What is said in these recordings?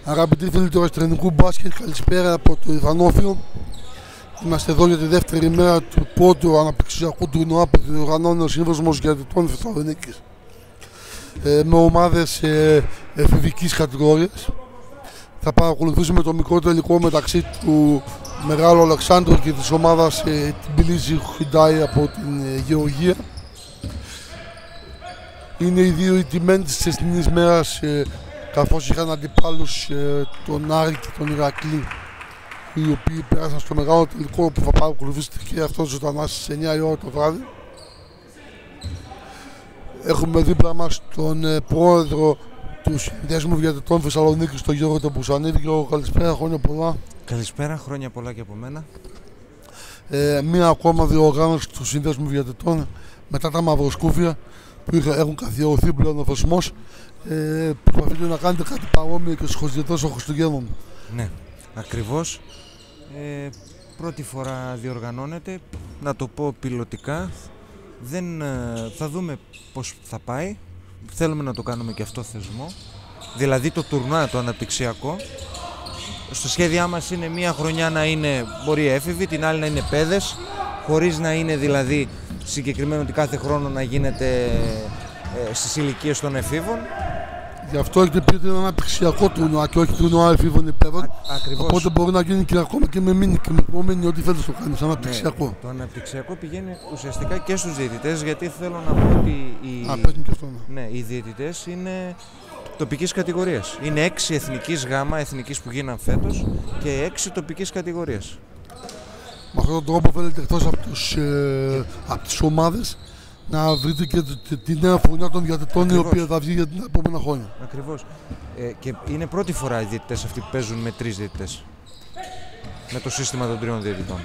Αγαπητοί φίλοι του Αστρενικού Μπάσκετ, καλησπέρα από το Ιβανόφιο. Είμαστε εδώ για τη δεύτερη μέρα του πρώτου αναπτυξιακού τουρνουά που διοργανώνει ο Σύνδεσμος Διατητών Θεσσαλονίκης με ομάδες εφηβικής κατηγορίας. Θα παρακολουθήσουμε το μικρό τελικό μεταξύ του Μεγάλου Αλεξάνδρου και της ομάδας Τμπιλίζη Χιουντάι από την Γεωργία. Είναι οι δύο ηττημένοι της εθνικής μέρας, καθώς είχαν αντιπάλους τον Άρη και τον Ηρακλή, οι οποίοι πέρασαν στο μεγάλο τελικό που θα παρακολουθήσετε και αυτό ζωντανά στις 9 η ώρα το βράδυ. Έχουμε δίπλα μας τον πρόεδρο του Συνδέσμου Διατητών Θεσσαλονίκης, τον Γιώργο τον Μπουσανίδη. Γιώργο, καλησπέρα, χρόνια πολλά. Καλησπέρα, χρόνια πολλά και από μένα. Μία ακόμα διοργάνωση του Συνδέσμου Διατητών μετά τα μαυροσκούφια που έχουν καθιερωθεί πλέον ο θεσμός. Προσπαθείτε να κάνετε κάτι παρόμοιο και στους διαιτητές των Χριστουγέννων. Ναι, ακριβώς. Πρώτη φορά διοργανώνεται, να το πω πιλωτικά. Θα δούμε πώς θα πάει. Θέλουμε να το κάνουμε και αυτό θεσμό. Δηλαδή το τουρνουά, το αναπτυξιακό. Στο σχέδιά μας είναι μία χρονιά να είναι μπορεί έφηβοι, την άλλη να είναι παιδες, χωρίς να είναι δηλαδή συγκεκριμένο ότι κάθε χρόνο να γίνεται στις ηλικίες των εφήβων. Γι' αυτό έχετε πει ότι είναι αναπτυξιακό τουρνουά και όχι τουρνουά εφήβων υπέρων. Ακριβώς. Οπότε μπορεί να γίνει και ακόμα και με μήνυ και με επόμενη ό,τι θέλεις το κάνεις αναπτυξιακό. Ναι, το αναπτυξιακό πηγαίνει ουσιαστικά και στους διαιτητές, γιατί θέλω να πω ότι οι διαιτητές είναι τοπικής κατηγορίας. Είναι 6 εθνικής γάμα, εθνικής που γίναν φέτος, και 6 τοπικής κατηγορίας. Με αυτόν τον τρόπο θέλετε εκτός από τις ομάδες να βρείτε και τη νέα φωνιά των διατητών, η οποία θα βγει για την επόμενα χρόνια. Ακριβώς. Και είναι πρώτη φορά οι διαιτητές αυτοί που παίζουν με 3 διαιτητές. Με το σύστημα των 3 διαιτητών.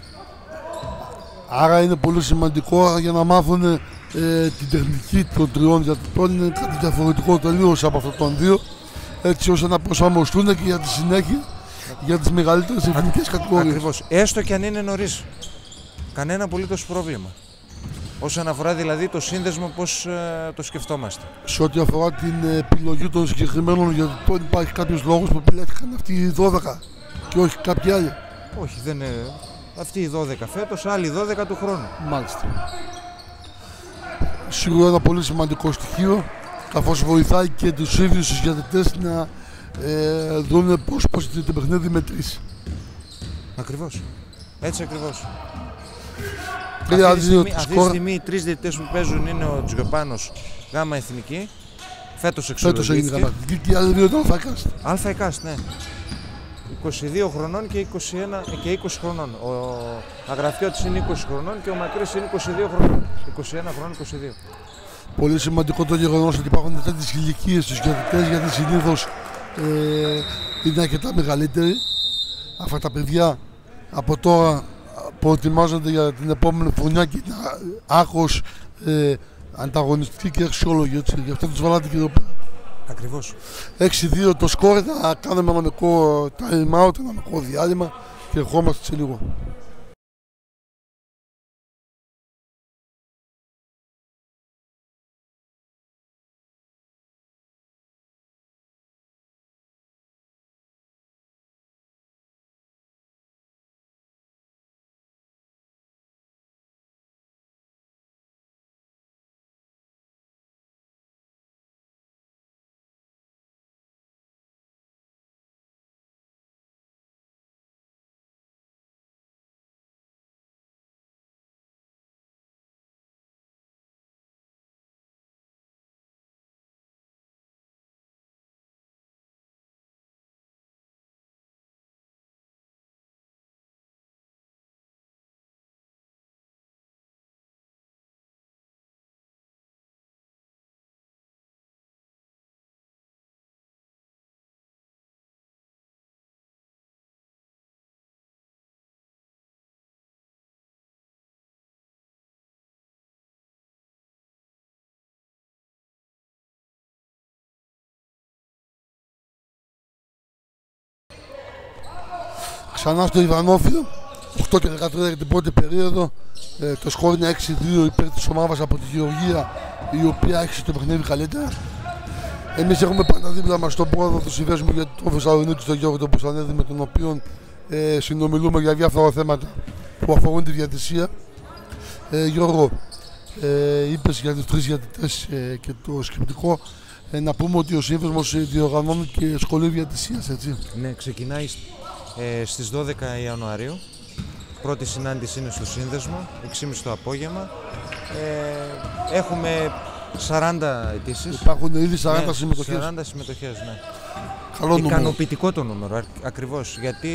Άρα είναι πολύ σημαντικό για να μάθουν την τεχνική των 3 διατητών. Είναι κάτι διαφορετικό τελείως από αυτόν τον 2, έτσι ώστε να προσαρμοστούν και για τη συνέχεια για τις μεγαλύτερες εθνικές κατηγορίες. Ακριβώς. Έστω και αν είναι νωρίς. Κανένα απολύτως πρόβλημα. Όσον αφορά δηλαδή το σύνδεσμο, πώς το σκεφτόμαστε. Σε ό,τι αφορά την επιλογή των συγκεκριμένων διαιτητών, υπάρχει κάποιος λόγος που επιλέχθηκαν αυτοί οι 12 και όχι κάποιοι άλλοι? Όχι, δεν είναι. Αυτοί οι 12 φέτος, άλλοι 12 του χρόνου. Μάλιστα. Σίγουρα ένα πολύ σημαντικό στοιχείο, καθώς βοηθάει και τους ίδιους τους διαιτητές να δουν πώς το παιχνίδι μετρήσει. Ακριβώς. Έτσι ακριβώς. Αυτή τη στιγμή οι 3 διαιτητές που παίζουν είναι ο Τζιοπάνος, γάμα εθνική. Φέτος εξολογήθηκε. Φέτος έγινε και οι άλλοι δύο ήταν ΑΕΚΑΣΤ. ΑΕΚΑΣΤ, ναι. 22 χρονών και 20 χρονών. Ο Αγραφιώτης είναι 20 χρονών και ο Μακρύς είναι 22 χρονών. 21 χρονών, 22. Πολύ σημαντικό το γεγονός ότι υπάρχουν τέτοιες ηλικίες στους διαιτητές, γιατί συνήθως είναι αρκετά μεγαλύτεροι. Αυτά τα παιδιά από τώρα προετοιμάζονται για την επόμενη χρονιά και είναι άκρως ανταγωνιστική και αξιόλογη, έτσι. Γι' αυτό τους βάλατε και εδώ πέρα. Ακριβώς. 6-2 το σκόρ, θα κάνουμε ένα μικρό time out, ένα μικρό διάλειμμα και ερχόμαστε σε λίγο. Ξανά στο Ιβανόφιο, 8 και 13 για την πρώτη περίοδο. Το σκόρ είναι 6-2 υπέρ της ομάδας από τη Γεωργία, η οποία έχει το παιχνίδι καλύτερα. Εμείς έχουμε πάντα δίπλα μας τον πρόεδρο του Συνδέσμου για τον Θεσσαλονίκη, τον Γιώργο τον Πουσανέδη, με τον οποίο συνομιλούμε για διάφορα θέματα που αφορούν τη διατησία. Γιώργο, είπες για τους 3 διατητές και το σκεπτικό. Να πούμε ότι ο Σύνδεσμος διοργανώνει και σχολείο διατησίας, έτσι. Ναι, ξεκινάει στις 12 Ιανουαρίου. Πρώτη συνάντηση είναι στο Σύνδεσμο, 6.30 το απόγευμα. Έχουμε 40 αιτήσεις. Υπάρχουν ήδη 40 συμμετοχές. 40 συμμετοχές, ναι. Καλό νούμερο. Ικανοποιητικό το νούμερο, ακριβώς, γιατί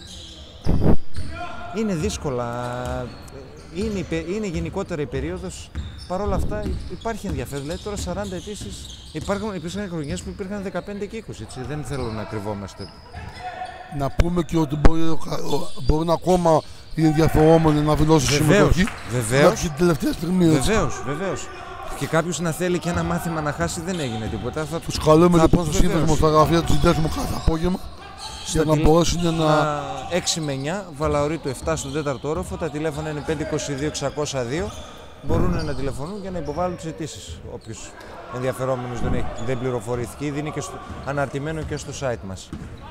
είναι δύσκολα, είναι γενικότερα η περίοδος. Παρ' όλα αυτά υπάρχει ενδιαφέρον, δηλαδή τώρα 40 αιτήσεις, υπήρχαν χρονιές που υπήρχαν 15 και 20, έτσι, δεν θέλω να κρυβόμαστε. Να πούμε και ότι μπορούν ακόμα οι ενδιαφερόμενοι να δηλώσουν συμμετοχή. Βεβαίως. Την τελευταία στιγμή. Βεβαίως. Και κάποιος να θέλει και ένα μάθημα να χάσει, δεν έγινε τίποτα. Τους καλούμε λοιπόν στο Σύνδεσμο στα γραφεία του Συνδέσμου κάθε απόγευμα για να μπορέσουν να. 6 με 9, Βαλαωρίτου 7 στον 4ο όροφο. Τα τηλέφωνα είναι 522-602. Μπορούν να τηλεφωνούν για να υποβάλουν τις αιτήσεις. Όποιος ενδιαφερόμενος δεν πληροφορήθηκε, ήδη είναι και αναρτημένο και στο site μας.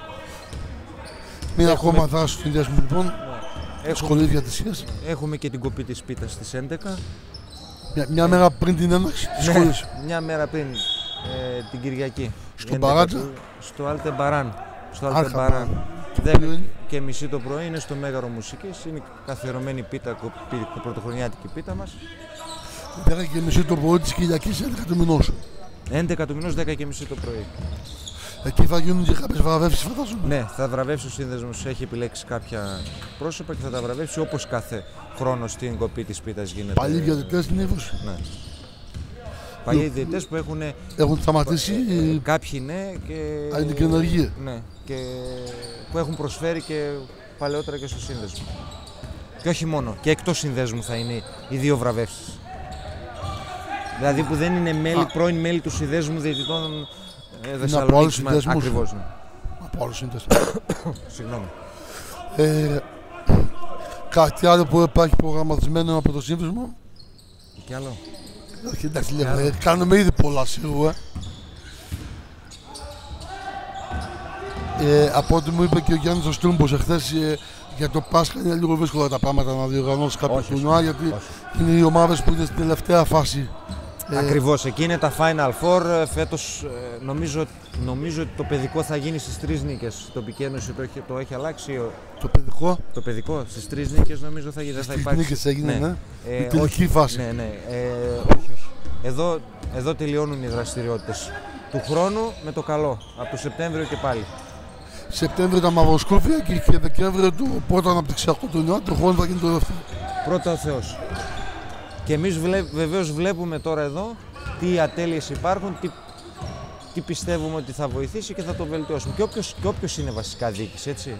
Μία ακόμα δράση του Συνδέσμου λοιπόν. Σχολείο διατησίας. Έχουμε και την κοπή της πίτας στις 11. Μια μέρα πριν την έναρξη της σχολής. Μια μέρα πριν την Κυριακή. Στον Παράτζα. Στο Άλτε Μπαράν. Στο Άλτε Μπαράν. 10:30 το πρωί είναι στο Μέγαρο Μουσικής. Είναι καθιερωμένη πίτα, πρωτοχρονιάτικη πίτα μας. 10:30 το πρωί της Κυριακής, 11 του μηνός. 11 του μηνός, 10:30 το πρωί. Εκεί θα γίνουν και κάποιες βραβεύσεις, φαντάζομαι. Ναι, θα βραβεύσει ο Σύνδεσμος, έχει επιλέξει κάποια πρόσωπα και θα τα βραβεύσει όπως κάθε χρόνο στην κοπή της πίτας γίνεται. Παλιοί διαιτητές συνήθως. Ναι. Παλιοί διαιτητές που έχουν σταματήσει. Κάποιοι ναι και. Είναι και ενεργεία. Ναι, και που έχουν προσφέρει και παλαιότερα και στο Σύνδεσμο. Και όχι μόνο, και εκτός Συνδέσμου θα είναι οι 2 βραβεύσεις. Δηλαδή που δεν είναι πρώην μέλη του Συνδέσμου διαιτητών. Από άλλους συνδέσμους. Ακριβώς, ναι. Από άλλους συνδέσμους. Συγγνώμη. Κάτι άλλο που υπάρχει προγραμματισμένο από το Σύνδεσμο. Και άλλο. Εντάξει, κάνουμε ήδη πολλά σίγουρα. Από ό,τι μου είπε και ο Γιάννης ο Στρούμπος εχθές, για το Πάσχα είναι λίγο δύσκολα τα πράγματα να διοργανώσει κάποιο τουρνουά, γιατί είναι οι ομάδες που είναι στην τελευταία φάση. Ακριβώς, εκεί είναι τα Final Four. Φέτος νομίζω ότι το παιδικό θα γίνει στις 3 νίκες. Η τοπική ένωση το έχει αλλάξει. Το παιδικό στις 3 νίκες νομίζω θα γίνει. Δεν θα υπάρξει. 3 νίκες έγινε, ναι. Η τελική φάση. Ναι. Όχι. Εδώ τελειώνουν οι δραστηριότητες του χρόνου με το καλό. Από το Σεπτέμβριο και πάλι. Σεπτέμβριο τα μαυροσκούφια και Δεκέμβριο το πρώτο αναπτυξιακό τουρνουά. Το χρόνο θα γίνει το δεύτερο. Πρώτα ο Θεός. Και εμείς βεβαίως βλέπουμε τώρα εδώ τι ατέλειες υπάρχουν, τι πιστεύουμε ότι θα βοηθήσει και θα το βελτιώσουμε. Και όποιος είναι βασικά διοίκηση, έτσι.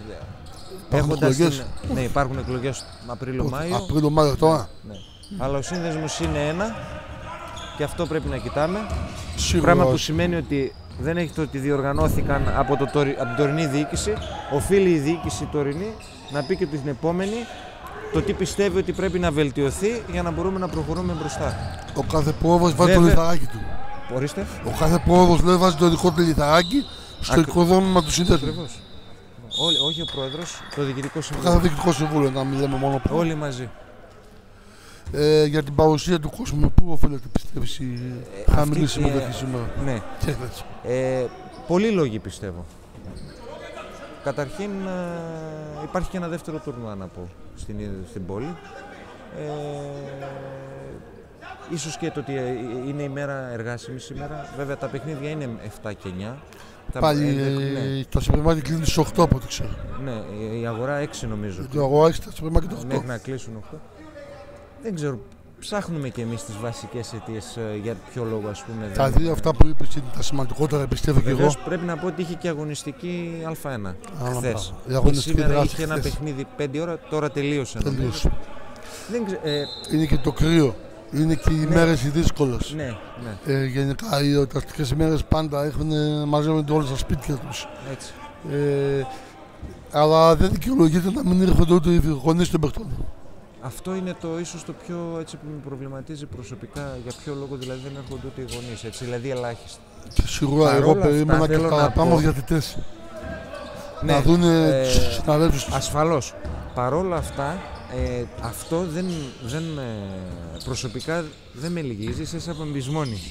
Ναι, υπάρχουν εκλογές Απρίλιο-Μάιο. Απρίλιο-Μάιο τώρα. Ναι. Αλλά ο Σύνδεσμος είναι ένα και αυτό πρέπει να κοιτάμε. Σίγουρα. Πράγμα που σημαίνει ότι δεν έχει το ότι διοργανώθηκαν από την τωρινή διοίκηση. Οφείλει η διοίκηση τωρινή να πει και την επόμενη το τι πιστεύει ότι πρέπει να βελτιωθεί για να μπορούμε να προχωρούμε μπροστά. Ο κάθε πρόεδρος βάζει το λιθαράκι του. Ορίστε. Ο κάθε πρόεδρος λέει βάζει το δικό του λιθαράκι στο οικοδόμημα του Συνδέσμου. Ακριβώς. Όχι ο πρόεδρος, το διοικητικό συμβούλιο. Το κάθε διοικητικό συμβούλιο, να μιλάμε μόνο πρόεδρο. Όλοι μαζί. Για την παρουσία του κόσμου, πού οφείλεται πιστεύεις η χαμηλή συμμετοχή σήμερα? Ναι. Πολλοί λόγοι πιστεύω. Καταρχήν υπάρχει και ένα δεύτερο τουρνουά να πω στην πόλη. Ίσως και το ότι είναι η μέρα εργάσιμη σήμερα. Βέβαια τα παιχνίδια είναι 7 και 9. Πάλι το σούπερμαρκετ κλείνει στις 8 από ό,τι ξέρω. Ναι, η αγορά 6 νομίζω. Η αγορά 6, τα σούπερμαρκετ 8. Μέχρι να κλείσουν 8. Δεν ξέρω. Ψάχνουμε και εμείς τις βασικές αιτίες για ποιο λόγο, ας πούμε. Τα δύο αυτά που είπες είναι τα σημαντικότερα, πιστεύω και εγώ. Πρέπει να πω ότι είχε και αγωνιστική Α1 χθες. Σήμερα είχε ένα παιχνίδι 5 ώρα, τώρα τελείωσε. Είναι και το κρύο. Είναι και οι μέρες οι δύσκολες. Ναι. Γενικά οι εορταστικές ημέρες πάντα μαζεύονται όλα στα σπίτια τους. Έτσι. Αλλά δεν δικαιολογείται να μην έρχονται ούτε οι γονείς των παιχτών. Αυτό είναι ίσως το πιο έτσι, που με προβληματίζει προσωπικά, για ποιο λόγο δηλαδή δεν έρχονται ούτε οι γονείς, έτσι, δηλαδή ελάχιστα. Και σίγουρα εγώ περίμενα και τα πάνω διατητές. Ναι, να δουν τους συναδέλφους τους. Ασφαλώς. Παρόλα αυτά, αυτό προσωπικά δεν με λυγίζει, είσαι απεμπισμόνη.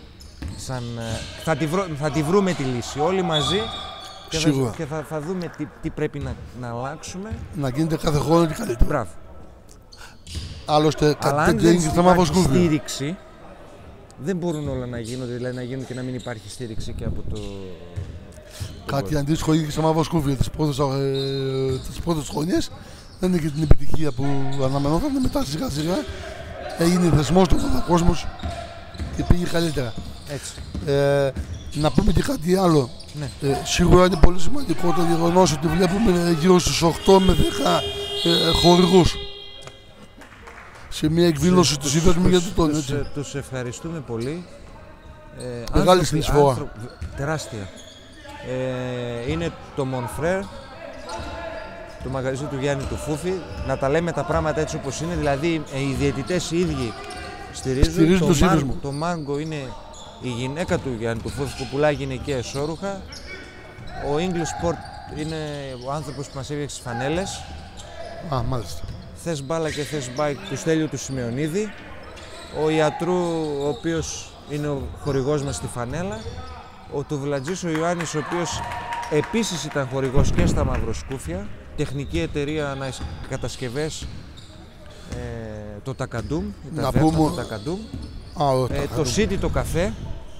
Θα τη βρούμε τη λύση όλοι μαζί και θα δούμε τι πρέπει να αλλάξουμε. Να γίνεται κάθε χρόνο και καλύτερα. Μπράβο. Άλλωστε, αλλά κάτι τέτοιο και θα μάθω σκούφι. Στήριξη, δεν μπορούν όλα να γίνονται, δηλαδή να γίνουν και να μην υπάρχει στήριξη και από το... Κάτι αντίστοιχο είχε και στο Μαύρο Σκούφι τις πρώτες χρονιές. Δεν είναι και την επιτυχία που αναμενόταν. Μετά σιγά σιγά έγινε θεσμός του κόσμος και πήγε καλύτερα. Έτσι. Να πούμε και κάτι άλλο. Ναι. Σίγουρα είναι πολύ σημαντικό το γεγονός ότι βλέπουμε γύρω στους 8 με 10 χορηγούς σε μια εκδήλωση του Σύνδεσμου για το τόνο. Τους ευχαριστούμε πολύ. Μεγάλη συνεισφορά. Τεράστια. Είναι το Monfrère, το μαγαζί του Γιάννη του Φούφη. Να τα λέμε τα πράγματα έτσι όπως είναι, δηλαδή οι διαιτητές οι ίδιοι στηρίζουν το σύνδεσμο. Το Μάγκο είναι η γυναίκα του Γιάννη του Φούφη που πουλάει γυναικεία εσώρουχα. Ο English Sport είναι ο άνθρωπος που μας έφτιαξε τις φανέλες. Α, μάλιστα. Θες μπάλα και θες μπάικ του Στέλιου του Σημεωνίδη. Ο Ιατρού, ο οποίος είναι ο χορηγός μας στη φανέλα. Ο Τουβλατζής ο Ιωάννης, ο οποίος επίσης ήταν χορηγός και στα Μαυροσκούφια. Τεχνική εταιρεία κατασκευές, το Τακαντούμ, το Τακαντούμ. Το City το καφέ,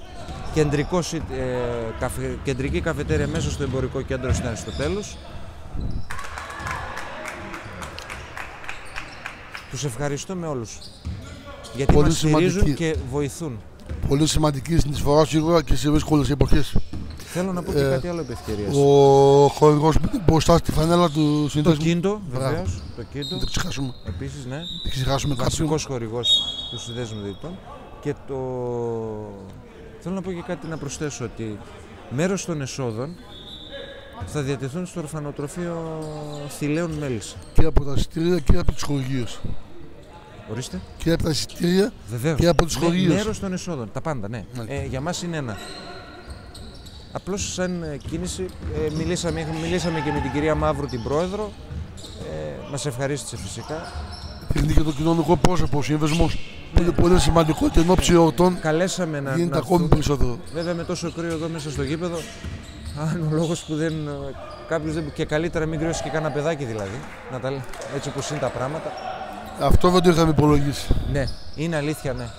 κεντρική καφετέρια μέσα στο εμπορικό κέντρο στην Αριστοτέλους. Τους ευχαριστούμε όλους, γιατί μας στηρίζουν και βοηθούν. Πολύ σημαντική συνεισφορά σίγουρα και σε δύσκολες εποχές. Θέλω να πω και κάτι άλλο επ' ευκαιρίας. Ο χορηγός που είναι μπροστά στη φανέλα του συνδέσμου. Το Κίντο, βεβαίως. Το Κίντο. Δεν το ξεχάσουμε. Επίσης, ναι. Δεν ξεχάσουμε κάποιον. Βασικός χορηγός του συνδέσμου διαιτητών. Και το... Θέλω να πω και κάτι να προσθέσω, ότι μέρος των εσόδων θα διατεθούν στο ορφανοτροφείο Θηλαίων Μέλισσα. Και από τα εισιτήρια και από τις χορηγίες. Ορίστε. Και από τα εισιτήρια και από τις χορηγίες. Μέρος των εσόδων, τα πάντα, ναι. Για μας είναι ένα. Απλώς σαν κίνηση μιλήσαμε και με την κυρία Μαύρου, την πρόεδρο. Μας ευχαρίστησε φυσικά. Είναι και το κοινωνικό πρόσωπο, ο σύνδεσμος. Είναι πολύ σημαντικό και εν ώψη εορτών καλέσαμε γίνεται ακόμη περισσότερο. Βέβαια με τόσο κρύο εδώ μέσα στο γήπεδο, αν ο λόγος που κάποιος δεν... και καλύτερα μην κρυώσει και κανένα παιδάκι δηλαδή, έτσι όπως είναι τα πράγματα. Αυτό δεν το είχαμε υπολογίσει. Ναι, είναι αλήθεια, ναι.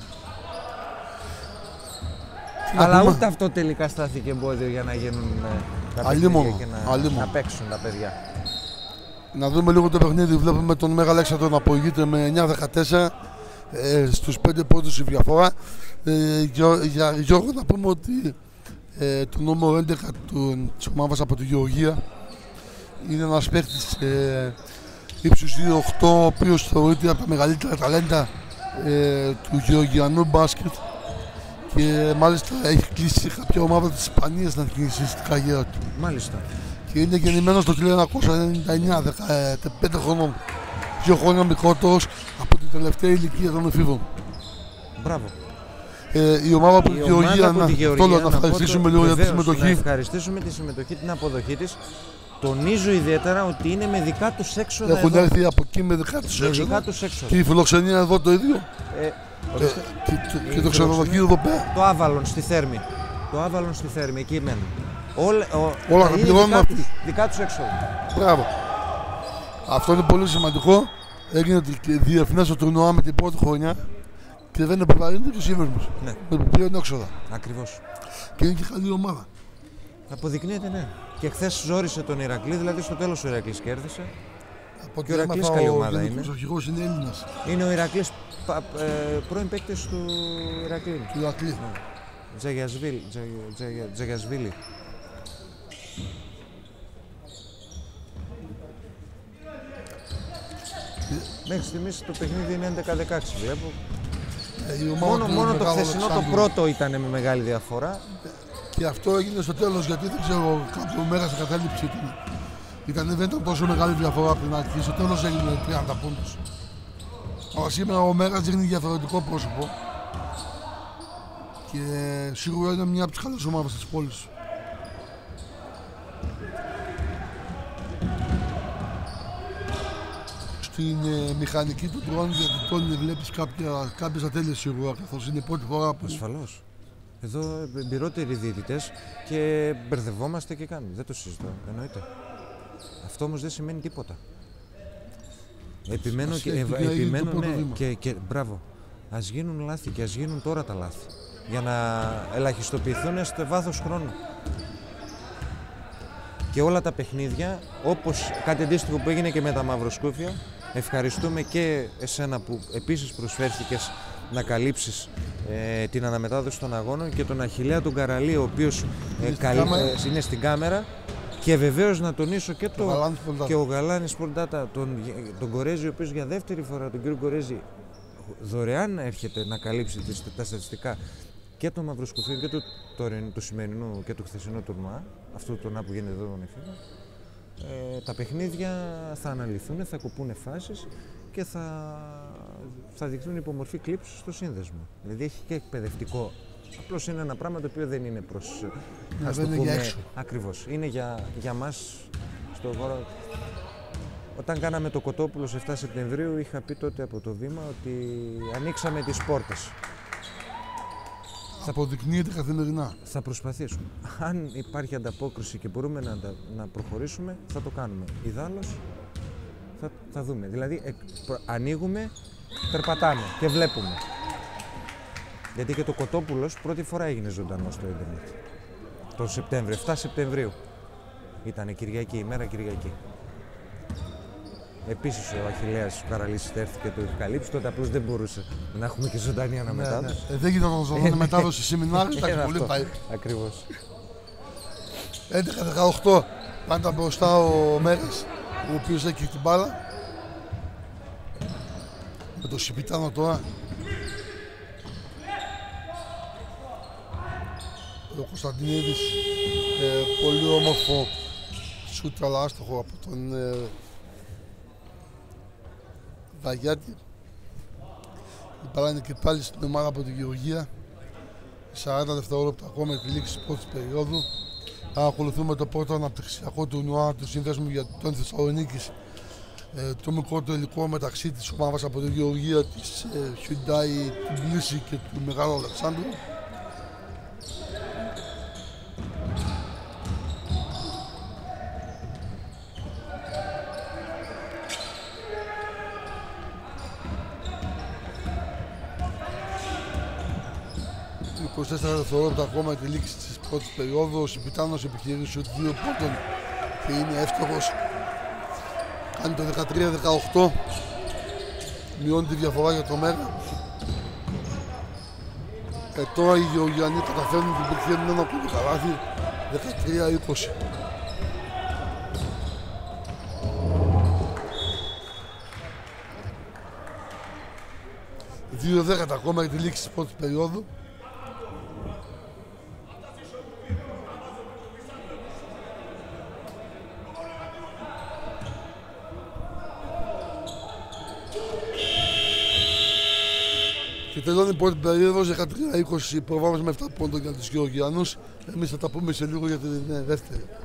Αλλά ούτε αυτό τελικά στάθηκε εμπόδιο για να γίνουν τα παιχνίδια και να παίξουν τα παιδιά. Να δούμε λίγο το παιχνίδι. Βλέπουμε τον Μέγα Αλέξανδρο να προηγείται με 9-14 στους 5 πόντους η διαφορά. Για Γιώργο να πούμε ότι το νούμερο 11 της ομάδας από τη Γεωργία είναι ένας παίκτης ύψους 2-8, ο οποίος θεωρείται από τα μεγαλύτερα ταλέντα του γεωργιανού μπάσκετ και μάλιστα έχει κλείσει κάποια ομάδα της Ισπανίας να κλείσει στην καριέρα του. Μάλιστα. Και είναι γεννημένος το 1999, 15 χρονών. 2 χρόνια μικρότερος από την τελευταία ηλικία των εφήβων. Μπράβο. Η ομάδα από τη Γεωργία, να ευχαριστήσουμε λίγο για τη συμμετοχή. Να ευχαριστήσουμε τη συμμετοχή, την αποδοχή της. Τονίζω ιδιαίτερα ότι είναι με δικά τους έξοδα. Έχουν έρθει από εκεί με δικά τους έξοδα. Και η φιλοξενία εδώ το ίδιο. Και το ξενοδοχείο εδώ πέρα. Το Άβαλον στη Θέρμη. Το Άβαλον στη Θέρμη, εκεί μένουν. Όλα τα πληρώνουν αυτούς. Δικά τους έξοδα. Μπράβο. Αυτό είναι πολύ σημαντικό. Έγινε διεθνές το τουρνουά με την πρώτη χρονιά και δεν επιβαρύνεται και ο σύνδεσμος. Ναι. Με πλήρωνε έξοδα. Ακριβώς. Και είναι και καλή ομάδα. Αποδεικνύεται, ναι. Και χθες ζόρισε τον Ηρακλή, δηλαδή στο τέλος ο Ηρακλής κέρδισε. Και ο Ηρακλής καλή ομάδα είναι. Ο αρχηγός είναι Έλληνας. Είναι ο Ηρακλής, πρώην παίκτης του Ηρακλή. Του Ηρακλή. Τζαγιασβίλη. Μέχρι στιγμής το παιχνίδι είναι 11-16 βλέπω. Μόνο το χθεσινό το πρώτο ήταν με μεγάλη διαφορά. Και αυτό έγινε στο τέλος, γιατί δεν ξέρω, κάποιο μέρα στην κατάληψη δεν ήταν τόσο μεγάλη διαφορά από την αρχή. Στο τέλος έγινε 30 πόντους. Αλλά σήμερα ο Μέγας δείχνει διαφορετικό πρόσωπο και σίγουρα είναι μια από τις καλές ομάδες της πόλης. Στην μηχανική του ντρόουν διατητών βλέπεις κάποιες ατέλειες σίγουρα, καθώς είναι η πρώτη φορά που... Ασφαλώς. Εδώ εμπειρότεροι διαιτητές και μπερδευόμαστε και κάνουμε. Δεν το συζητώ, εννοείται. Αυτό όμως δεν σημαίνει τίποτα. Επιμένω και μπράβο. Ας γίνουν λάθη και ας γίνουν τώρα τα λάθη. Για να ελαχιστοποιηθούν στο βάθος χρόνου. Και όλα τα παιχνίδια, όπως κάτι αντίστοιχο που έγινε και με τα μαυροσκούφια, ευχαριστούμε και εσένα που επίσης προσφέρθηκες να καλύψεις την αναμετάδοση των αγώνων και τον Αχιλλέα τον Καραλή, ο οποίος είναι στην κάμερα. Και βεβαίως να τονίσω και ο Γαλάνης Sport τον Κορέζη, ο οποίος για δεύτερη φορά, τον κύριο Κορέζη, δωρεάν έρχεται να καλύψει τα στατιστικά και των μαυροσκουφίων και του σημερινού και του χθεσινού τουρνουά, αυτό το που γίνεται εδώ τον Εφήβο. Τα παιχνίδια θα αναλυθούν, θα κοπούν φάσεις και θα δειχθούν υπομορφή κλίπς στο σύνδεσμο. Δηλαδή έχει και εκπαιδευτικό. Απλώς είναι ένα πράγμα το οποίο δεν είναι προς... δεν είναι για έξω. Ακριβώς. Είναι για μας στο χώρο. Όταν κάναμε το Κοτόπουλο σε 7 Σεπτεμβρίου είχα πει τότε από το βήμα ότι ανοίξαμε τις πόρτες. Αποδεικνύεται καθημερινά. Θα προσπαθήσουμε. Αν υπάρχει ανταπόκριση και μπορούμε να προχωρήσουμε, θα το κάνουμε. Ιδάλλως θα δούμε. Δηλαδή ανοίγουμε, περπατάμε και βλέπουμε. Γιατί και το Κοτόπουλος πρώτη φορά έγινε ζωντανό στο ίντερνετ. Το Σεπτέμβριο, 7 Σεπτεμβρίου. Ήτανε Κυριακή, ημέρα Κυριακή. Επίσης ο Αχιλλέας ο Καραλής έρθει και το έχει καλύψει, τότε απλώς δεν μπορούσε να έχουμε και ζωντανή αναμετάδοση. Δεν γινόταν ζωντανή μετάδοση σεμινάριου, τα πολύ πάει. Ακριβώς. 11-18, πάντα μπροστά ο Μέρας, ο οποίος έχει την μπάλα. Με το Σιπιτάνο τώρα. Ο Κωνσταντινίδης, πολύ όμορφο σούτ αλλά άστοχο από τον Βαγιάτη. Η μπάλα είναι και πάλι στην ομάδα από τη Γεωργία. 40 δευτερόλεπτα ακόμα με τη λήξη της πρώτης περίοδου. Ακολουθούμε το πρώτο αναπτυξιακό τουρνουά του Σύνδεσμου για τον Θεσσαλονίκης. Το μικρό τελικό μεταξύ της ομάδας από τη Γεωργία, της Hyundai, του Μπλίση και του Μεγάλου Αλεξάνδρου. ...24 δευτερόλεπτα ακόμα με τη λήξη της πρώτης περίοδου. Ο Σιπιτάνος επιχειρεί σου 2 πόντων και είναι εύστοχος. Κάνει το 13-18. Μειώνει τη διαφορά για το Μέρα. Τώρα οι Γεωργιανοί καταφέρνουν την πετυχαίνουν ένα ακόμη καλάθι. 13-20. 2-10 ακόμα για τη λήξη της πρώτης περίοδου. Και τελειώνει η πρώτη περίοδος, 13-20 προβάδος με 7 πόντων για τους Γεωργιανούς. Εμείς θα τα πούμε σε λίγο για την δεύτερη.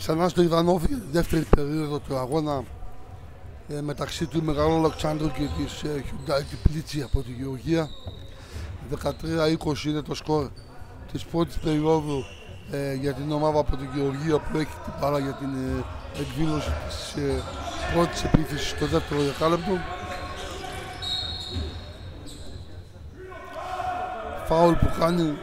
Ξανά στο Ιβανόφ για τη δεύτερη περίοδο του αγώνα μεταξύ του Μεγάλου Αλεξάνδρου και της Hyundai Τιπλίτσι από τη Γεωργία. 13-20 είναι το σκορ της πρώτης περίοδου για την ομάδα από τη Γεωργία που έχει την μπάλα για την εκδήλωση της πρώτης επίθεσης στο δεύτερο δεκάλεπτο. Φάουλ που κάνει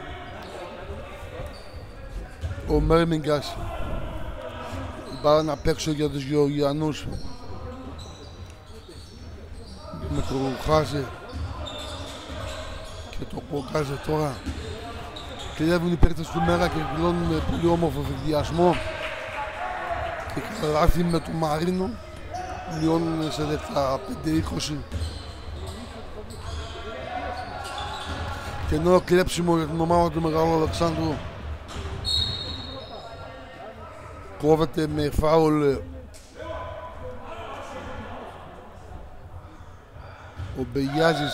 ο Μέρμιγκας, μπάλα να παίξω για τους Γεωργιανούς με το Χάζε και το Κοκάζε. Τώρα κλέβουν οι παίκτες του Μέρα και δηλώνουν με πολύ όμορφο φευδιασμό και καλάθι με το Μαρίνο, μειώνουν σε 15-20 και ενώ κλέψιμο για την ομάδα του Μεγάλου Αλεξάνδρου κόβεται με φάουλ ο Μπεγιάζης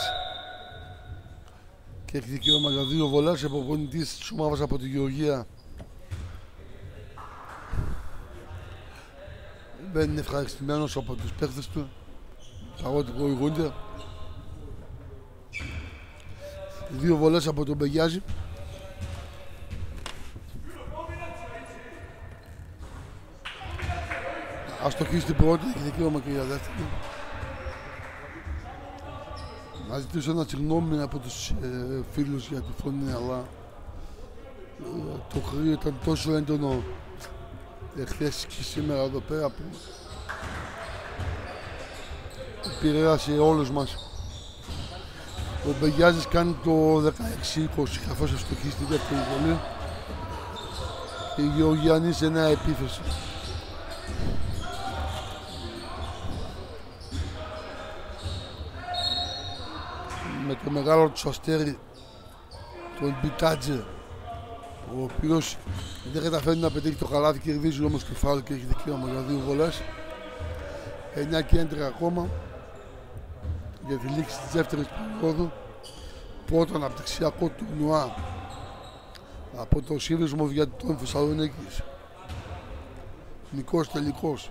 και έχει δικαίωμα για 2 βολές. Ο προπονητής της ομάδας από τη Γεωργία δεν είναι ευχαριστημένος από τους παίκτες του παρότι προηγούνται. 2 βολές από τον Μπεγιάζη. Αστοχή στην πρώτη, έχει δικαίωμα και για δεύτερη. Να ζητήσω ένα συγγνώμη από τους φίλους για τη φωνή, αλλά το κρύο ήταν τόσο έντονο χθες και σήμερα εδώ πέρα που επηρέασε όλους μας. Ο Μπεγιάζης κάνει το 16-20 καθώς αστοχή στη δεύτερη βολή και οι Γεωργιανοί σε νέα επίθεση. Με το μεγάλο του αστέρι τον Μπιτάτζε, ο οποίος δεν καταφέρει να πετύχει το καλάθι, κερδίζει όμως το φάουλ και έχει δικαίωμα για 2 βολές. 9 και 11 ακόμα για τη λήξη της δεύτερης περίοδου. Πρώτο αναπτυξιακό τουρνουά από το σύνδεσμο Βιατητών Θεσσαλονίκης. Νικός τελικός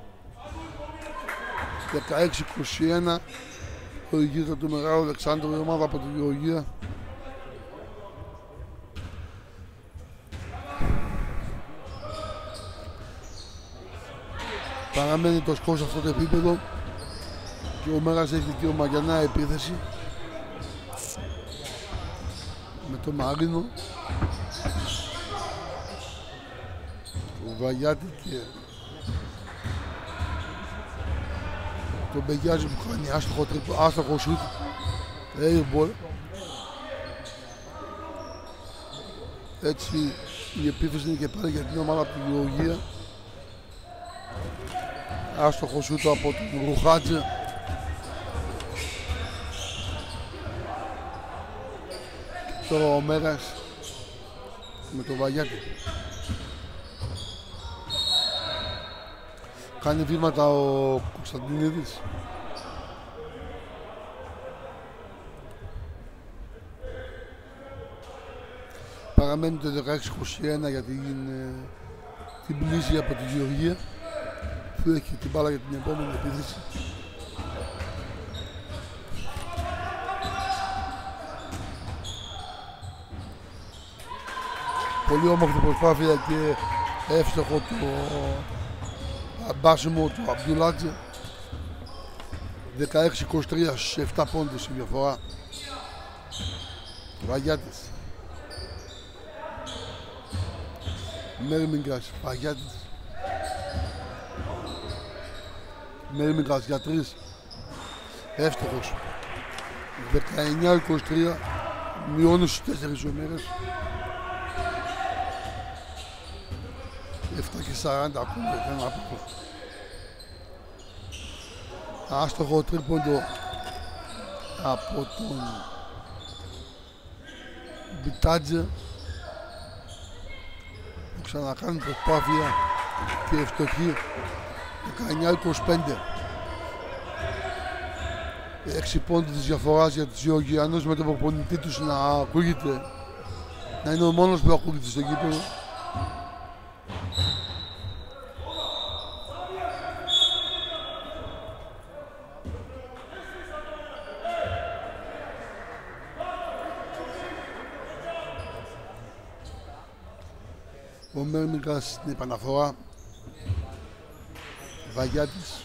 16-21. Οδηγείται του Μεγάλου Αλεξάνδρου, η ομάδα από τη Γεωργία. Παραμένει το σκορ σε αυτό το επίπεδο και ο Μέρας έχει δικαίωμα για νέα επίθεση με το Μαρίνο, το Βαγιάτη και τον Μπεγιάζη που κάνει άστοχο σούτ, airball. Έτσι η επίθεση είναι και πάλι για την ομάδα από τη Γεωργία. Άστοχο σούτ από τον Ρουχάτζε. Και τώρα ο Μέρας με τον Βαγιάτη. Κάνει βήματα ο Κωνσταντινίδης. Παραμένει το 16-21 για την πλήση από τη Γεωργία που έχει την μπάλα για την επόμενη επίθεση. Πολύ όμορφη προσπάθεια και εύστοχο το μπάσιμο του Αμπτουλάτζε. 16-23 στους 7 πόντους η διαφορά. Βαγιάτης. Μέρμιγκας, Βαγιάτης. Μέρμιγκας για 3. Εύστοχος. 19-23. Μειώνει στους 4 ομέρες. 7 και 40 ακόμα δεν άπλο. Άστοχο τρίποντο από τον Μπιτάτζε που ξανακάνει προσπάθεια και ευστοχή. 19-25. 6 πόντοι της διαφοράς για τους Γεωργιανούς με τον προπονητή τους να ακούγεται, να είναι ο μόνος που ακούγεται στο γήπεδο. Μέρμικας στην επαναφορά. Βαγιάτης.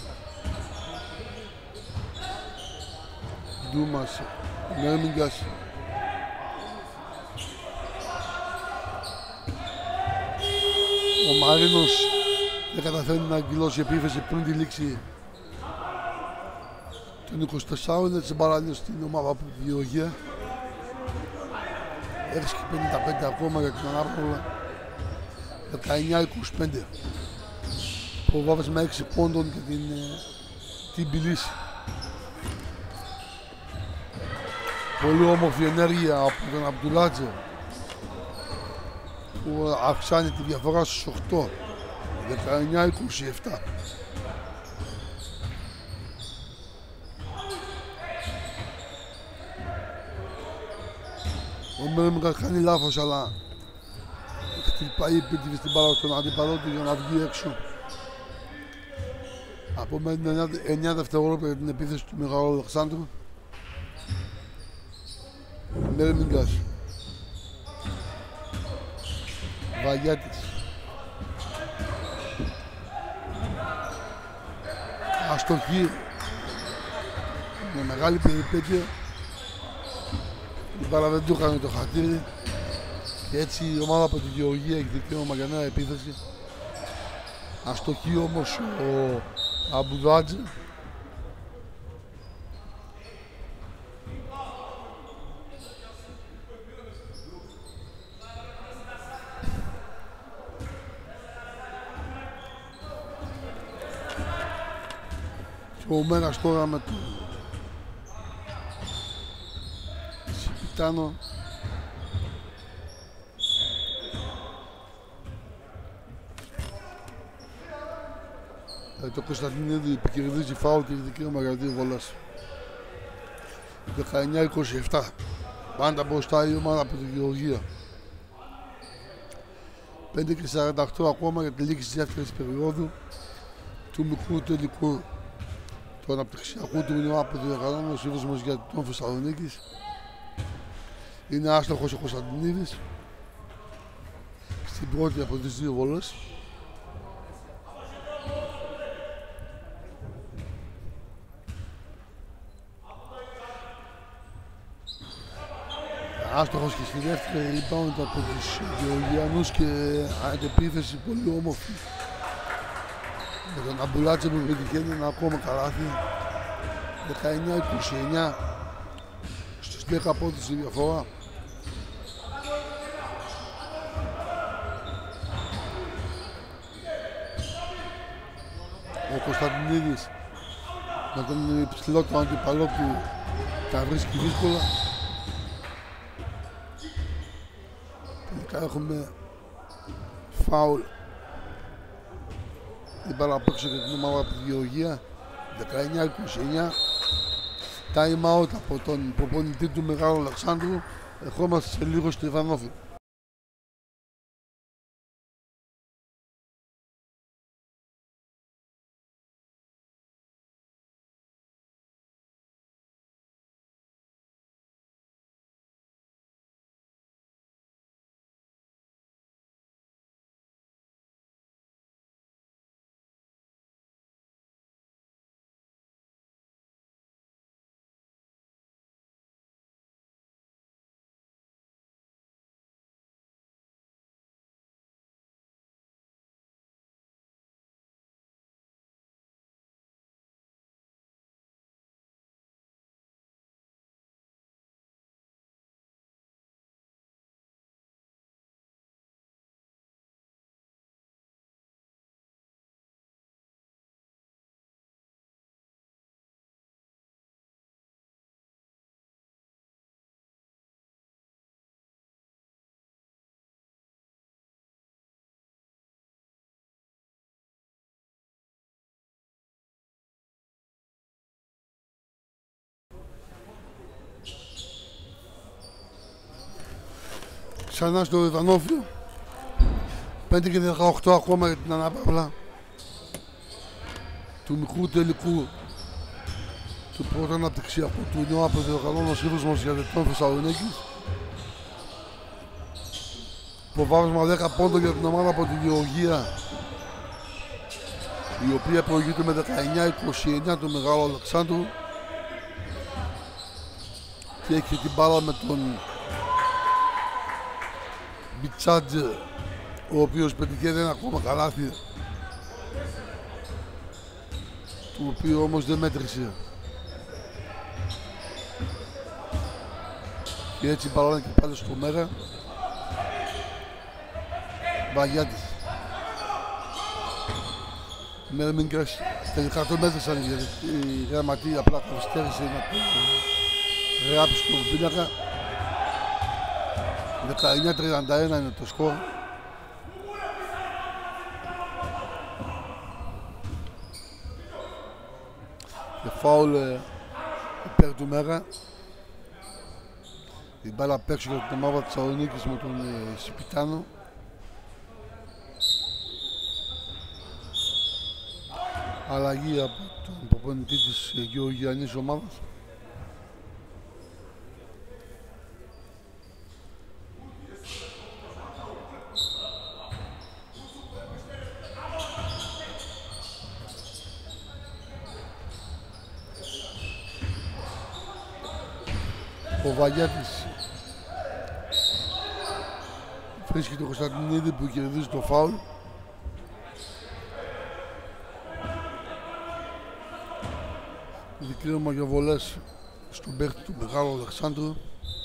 Ντούμας. Μέρμικας. Ο Μαρίνος δεν καταφέρνει να αγκυλώσει επίθεση πριν τη λήξη των 24, έτσι μπαράνιο στην ομάδα από τη Γεωργία. Έχει 55 ακόμα για την ανάπαυλα. 19-25. Προβάδες με 6 πόντων και την Τμπιλίση. Πολύ όμορφη ενέργεια από τον Αμπτουλάτζε που αυξάνει τη διαφορά στους 8. 19-27. Ο Μέρμικας κάνει λάθος, αλλά χτυπάει επίτηδες στην μπάλα στον αντίπαλό του για να βγει έξω. Απομένουν 9 δευτερόλεπτα για την επίθεση του Μεγάλου Αλεξάνδρου. Μέρμικας. Βαγιάτης. Αστοχή. Με μεγάλη περιπέτεια. Η μπάλα δεν του έκανε το χατήρι. Και έτσι η ομάδα από τη Γεωργία έχει δικαίωμα για νέα επίθεση. Αστοχή όμως ο Αμπουδάτζε. Και ο Μέρας τώρα με το Σιπιτάνο. Το Κωνσταντινίδη επικερδίζει φάουλ και έχει δικαίωμα για 2 βολές. 19-27. Πάντα μπροστά η ομάδα από τη Γεωργία. 5:48 ακόμα για τη λήξη της δεύτερης περίοδου του μικρού τελικού του αναπτυξιακού τουρνουά που διοργανώνει ο Σύνδεσμος για τον Θεσσαλονίκης. Είναι άστοχος ο Κωνσταντινίδης στην πρώτη από τις 2 βολές. Άστοχος και στη δεύτερη λοιπόν από τους Γεωργιανούς και αντεπίθεση πολύ όμορφη με τον Αμπουλάτσε που πετυχαίνει ένα ακόμα καλάθι. 19-29 στους 10 πόντους η διαφορά. Ο Κωνσταντινίδης με τον υψηλό του αντιπαλό του τα βρίσκει δύσκολα. Τελικά έχουμε φάουλ. Την μπάλα απ' έξω για την ομάδα από τη Γεωργία. 19-29. Time out από τον προπονητή του Μεγάλου Αλεξάνδρου. Ερχόμαστε σε λίγο στο Ιβανόφι. Ξανά στο Ιβανόφιο. 5:18 ακόμα για την ανάπαυλα του μικρού τελικού του πρώτου αναπτυξιακού τουρνουά που διοργανώνει ο Σύνδεσμος για τον Θεσσαλονίκης. Υποβάθμισμα 10 πόντων για την ομάδα από τη Γεωργία, η οποία προηγείται με 19-29 του Μεγάλου Αλεξάνδρου και έχει την μπάλα με τον Μπιτσάτζε, ο οποίος πετυχαίνει ένα ακόμα καλάθι, του οποίου όμως δεν μέτρησε, και έτσι μπαλάνε και πάλι στο Μέρα. Βαγιάτης με μικρές, τελικά το μέτρησαν γιατί η γραμματεία απλά καθυστέρησε να το γράψει στον πίνακα. 19-31 είναι το σκορ. Και φάουλ υπέρ του Μέρα. Η μπάλα απ' έξω για την ομάδα της Θεσσαλονίκης με τον Σιπιτάνο. Αλλαγή από τον προπονητή της γεωργιανής ομάδας. Ο Βαγιάτης βρίσκει τον Κωνσταντινίδη που κερδίζει το φάουλ. Δικαίωμα για βολές στον παίκτη του Μεγάλου Αλεξάνδρου.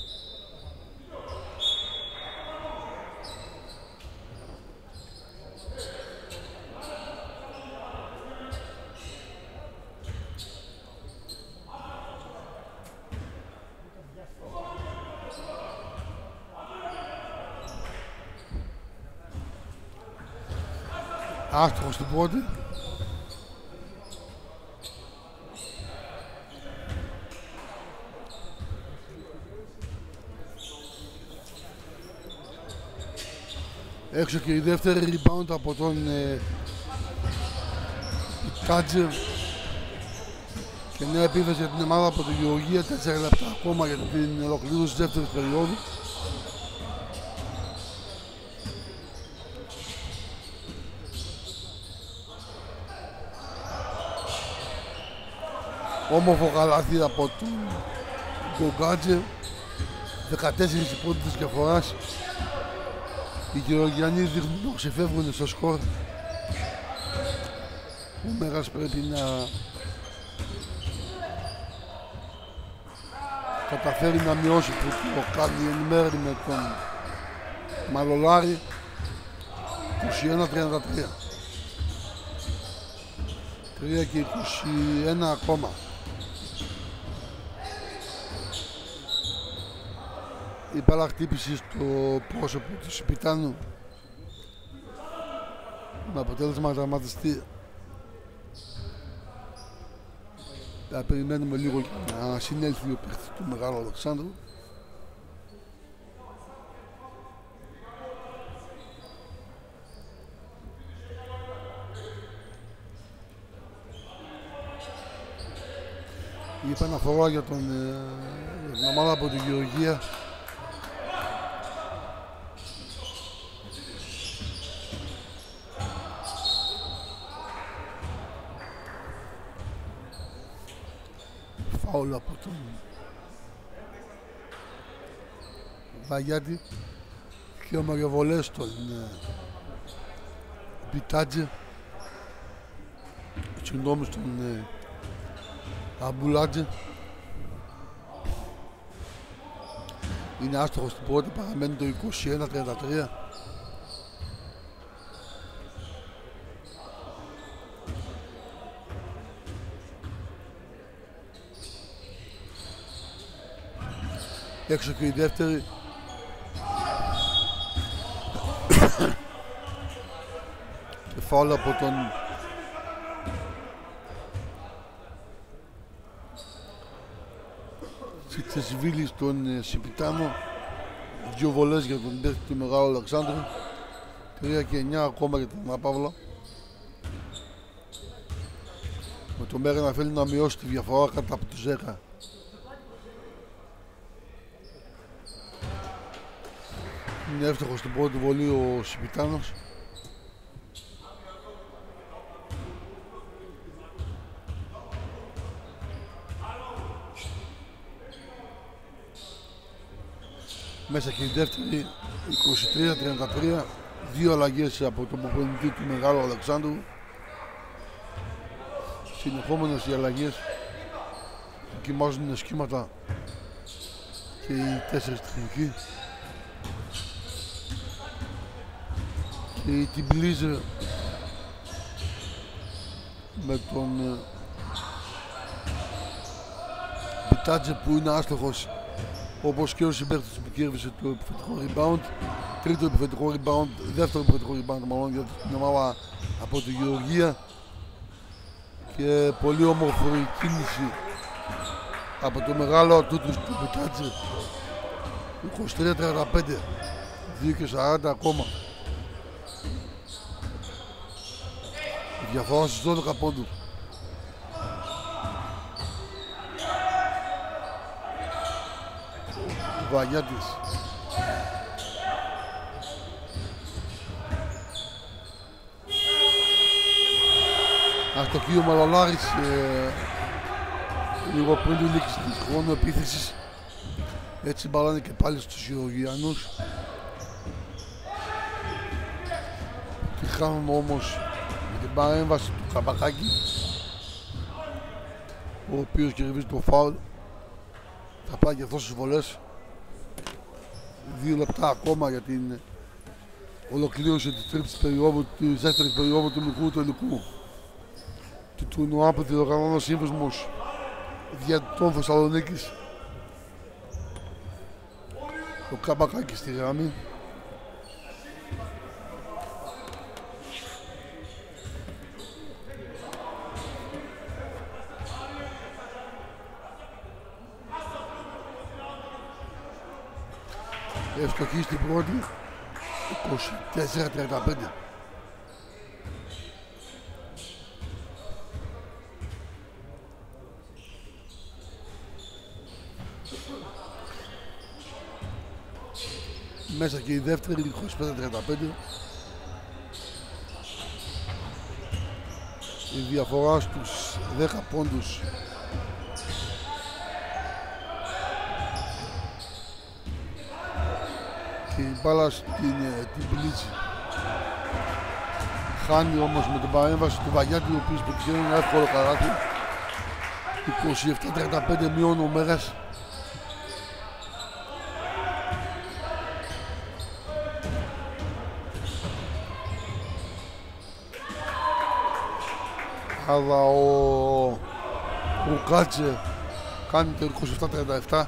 Άστοχος στην πρώτη. Έξω και η δεύτερη rebound από τον Τάτζερ. Και νέα επίθεση για την ομάδα από τη Γεωργία. 4 λεπτά ακόμα για την ολοκλήρωση της δεύτερης περίοδου. Όμορφο καλάθι από τον Γκογκάτζερ. 14 πόντους της διαφοράς. Οι Γεωργιανοί δείχνουν να ξεφεύγουν στο σκορ. Ο Μέγας πρέπει να καταφέρει να μειώσει που το κάνει εν μέρη με τον Μαλολάρη. 21-33. 3 και 21 ακόμα. Η μπάλα χτύπησε στο πρόσωπο του Σιπιτάνου με αποτέλεσμα να τραυματιστεί. Θα περιμένουμε λίγο για να συνέλθει ο παίκτης του Μεγάλου Αλεξάνδρου. Η επαναφορά για την ομάδα από τη Γεωργία. Φάουλ από τον Βαγιάτη και ο Μαριοβολές στον Μπιτάτζε, συγγνώμη, στον Αμπουλάτζε. Είναι άστοχος στην πρώτη, παραμένει το 21-33. Έξω και η δεύτερη. Και φάουλ από τον Τσιτσεσβίλη στον Σιπιτάνο. 2 βολές για τον παίκτη του Μεγάλου Αλεξάνδρου. 3 και 9 ακόμα για τον Παύλα. Με το Μέρα να θέλει να μειώσει τη διαφορά κατά από τους 10. Είναι εύστοχος στην πρώτη βολή ο Σιπιτάνος. Μέσα και η δεύτερη, 23-33, δύο αλλαγές από τον προπονητή του Μεγάλου Αλεξάνδρου. Συνεχόμενες οι αλλαγές, δοκιμάζουν σχήματα και οι τέσσερις τεχνικοί. Και η Τιμπλίζε με τον Μπιτάτζε που είναι άστοχος, όπως και ο συμπαίκτης που κέρδισε το επιθετικό rebound, τρίτο επιθετικό rebound, δεύτερο επιθετικό rebound μάλλον για την ομάδα από τη Γεωργία, και πολύ όμορφη κίνηση από το μεγάλο τούτου του Μπιτάτζε. 23-35, 2 και 40 ακόμα. Η διαφορά στους 12 πόντους. Βαγιάτης. Αστοχείο Μαλολάρης λίγο πριν τη λήξη της χρόνου επίθεσης. Έτσι μπαλάνε και πάλι στους Γεωργιανούς. Τι χάνουμε όμως με την παρέμβαση του Καμπακάκη, ο οποίος κερδίζει το φάουλ. Θα πάει και αυτός στις βολές. 2 λεπτά ακόμα για την ολοκλήρωση της τρίτης περίοδου, της δεύτερης περίοδου του μικρού τελικού του τουρνουά που διοργανώνει ο Σύνδεσμος Διαιτητών Θεσσαλονίκης. Ο Καμπακάκης στη γραμμή. Ευστοχή στην πρώτη, 24-35. Μέσα και η δεύτερη, 25-35. Η διαφορά στους 10 πόντους. Και η μπάλα στην Τιμπλίζη. Χάνει όμως με την παρέμβαση του Βαγιάτη, ο οποίος πετυχαίνει ένα εύκολο καράτι. 27-35 μειώνει ο Μέγας. Αλλά ο Ρουκάτσε κάνει το 27-37.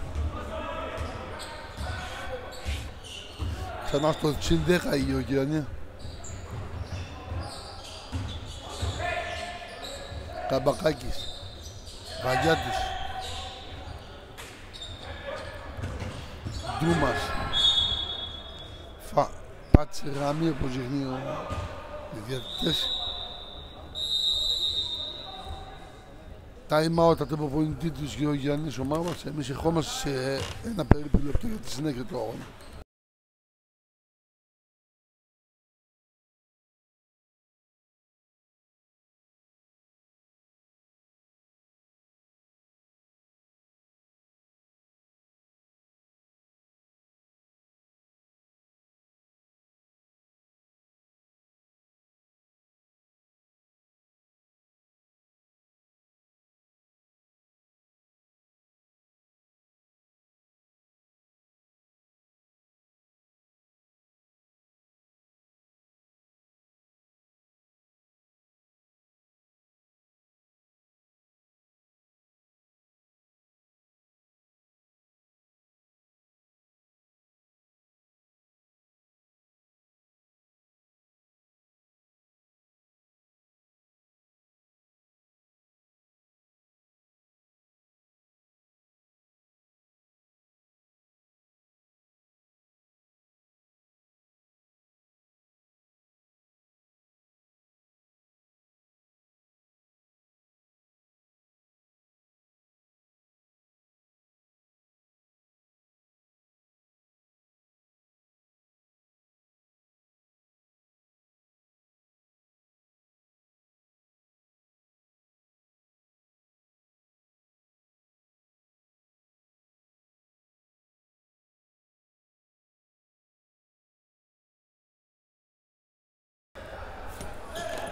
Ξανά στο συν 10 η Γεωργιανή. Καμπακάκης, Βαγιάτης, Ντούμας, Πάτσε γραμμή όπως δείχνει οι διαιτητές. Time out από τον προπονητή της Γεωργιανής ομάδας. Εμείς ερχόμαστε σε ένα περίπου λεπτό για τη συνέχεια του αγώνα.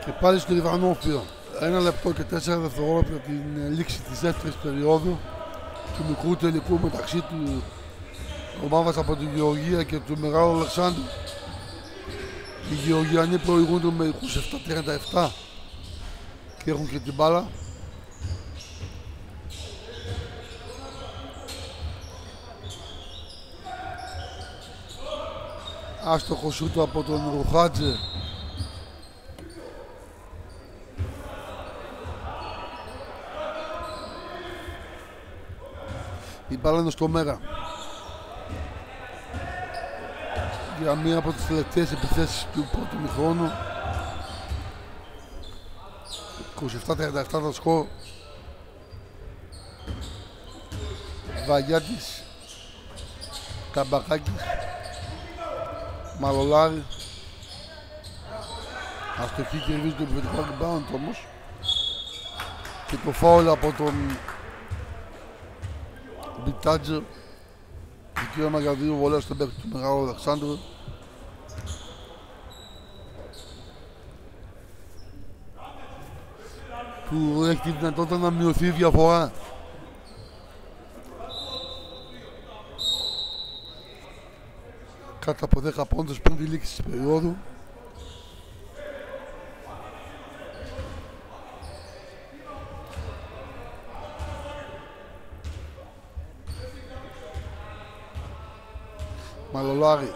Και πάλι στο Ιβανόφιο. 1 λεπτό και 4 δευτερόλεπτα την λήξη της δεύτερης περίοδου του μικρού τελικού μεταξύ του ομάδας από τη Γεωργία και του Μεγάλου Αλεξάνδρου. Οι Γεωργιανοί προηγούνται με 27-37 και έχουν και την μπάλα. Άστοχο σούτο από τον Ρουχάτζε. Η μπάλα είναι στο Μέρα για μία από τις τελευταίες επιθέσεις του πρώτου μηχρόνου. 27-37 το σκορ. Βαγιάτης, Καμπακάκης, Μαλολάρη. Αστοχή κερδίζει το επιθετικό rebound όμως. Και το φάουλ από τον Μπιτάτζερ. Δικαίωμα για 2 βολές στον παίκτη του Μεγάλου Αλεξάνδρου. Που έχει τη δυνατότητα να μειωθεί η διαφορά. Κάτω από 10 πόντους πριν τη λήξη της περίοδου. Μαλολάρη.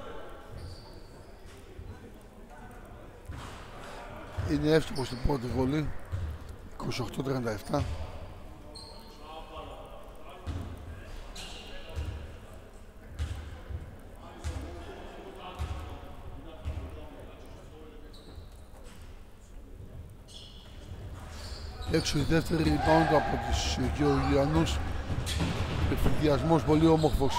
Είναι εύστοχος στην πρώτη βολή. 28-37. Έξω η δεύτερη rebound από τους Γεωργιανούς. Ευθυνδιασμός πολύ όμορφος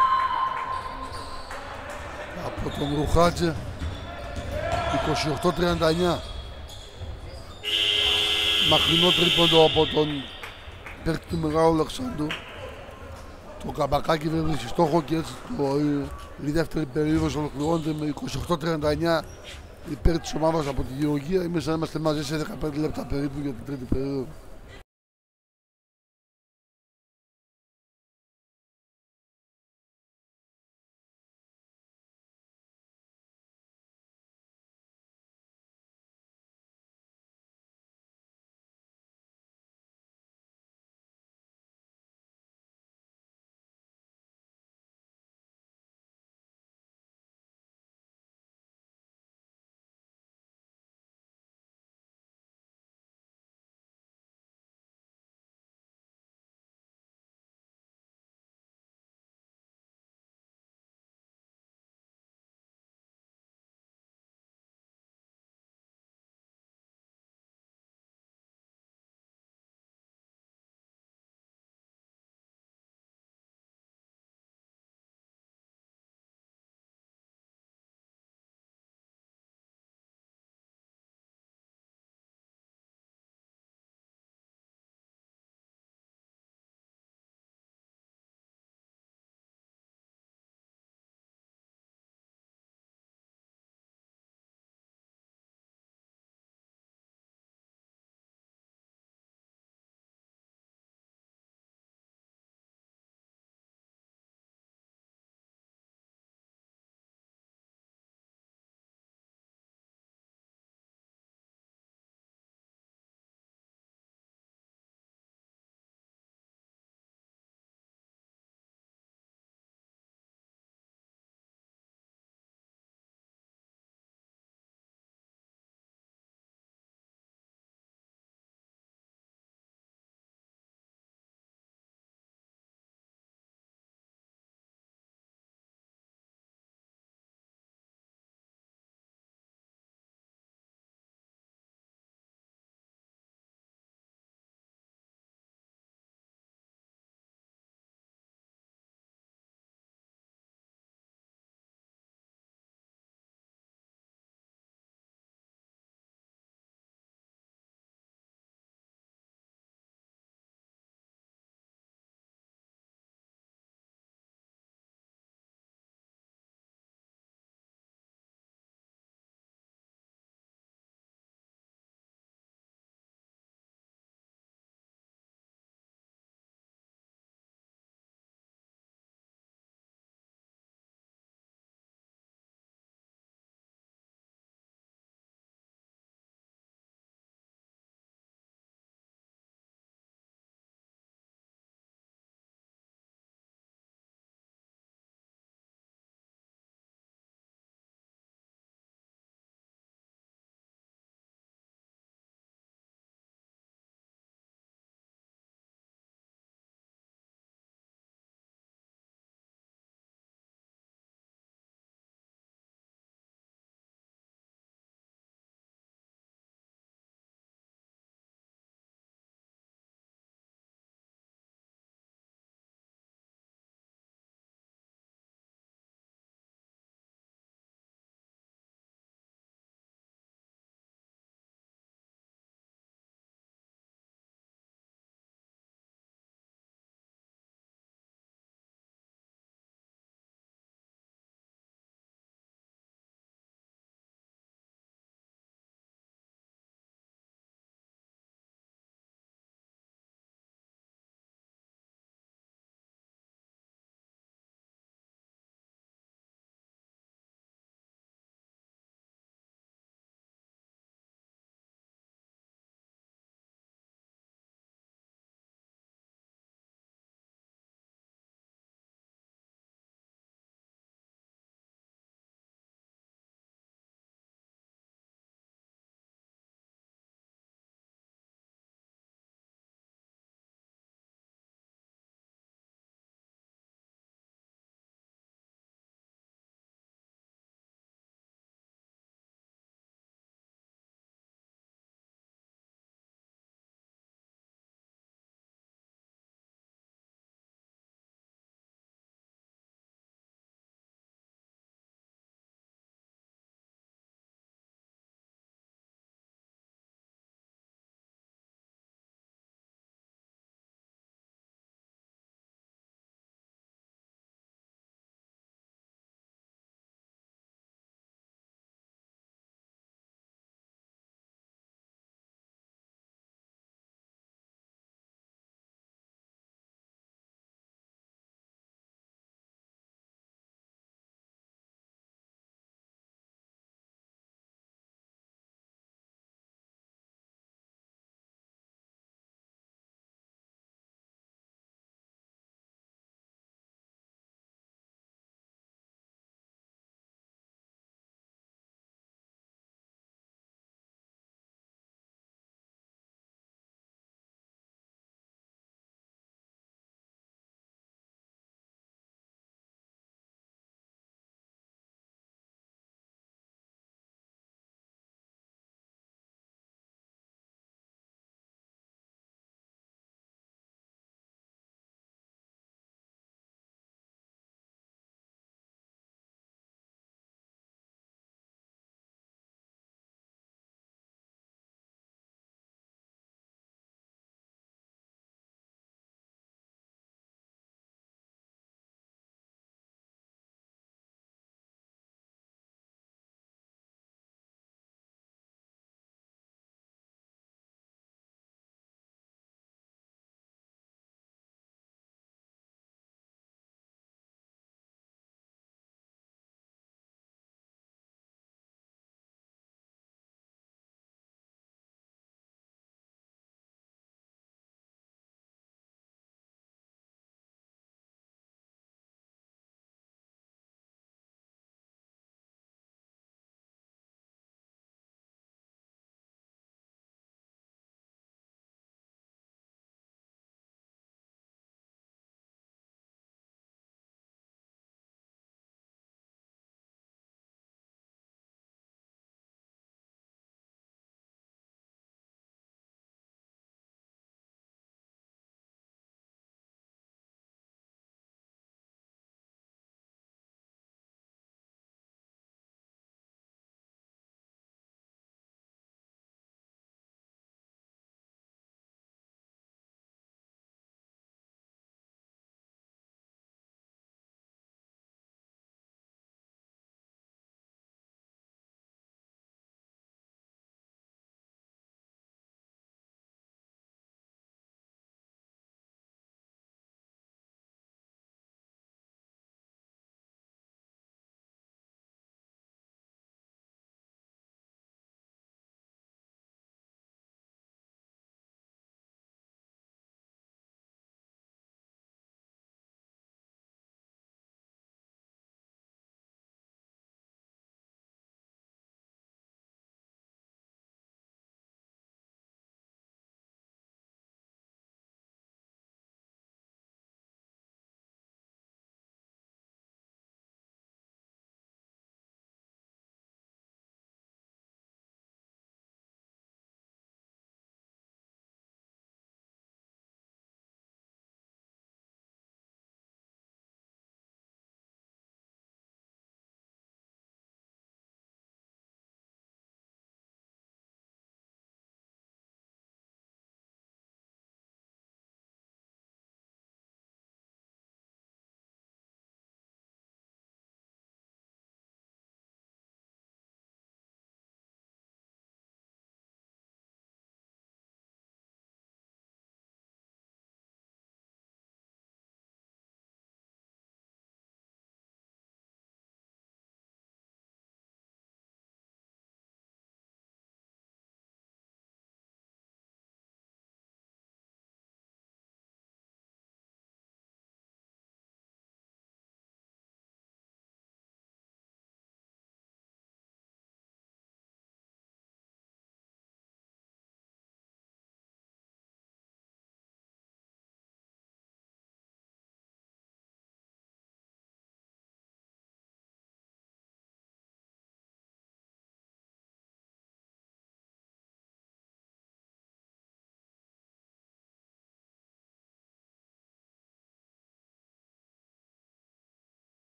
από τον Ρουχάτζε. 28-39. Μακρινό τρίποντο από τον παίκτη του Μεγάλου Αλεξάνδρου. Το Καμπακάκι βέβαια στη στόχο και έτσι η δεύτερη περίοδος ολοκληρώνεται με 28-39 υπέρ της ομάδας από τη Γεωργία. Εμείς θα είμαστε μαζί σε 15 λεπτά περίπου για την τρίτη περίοδο.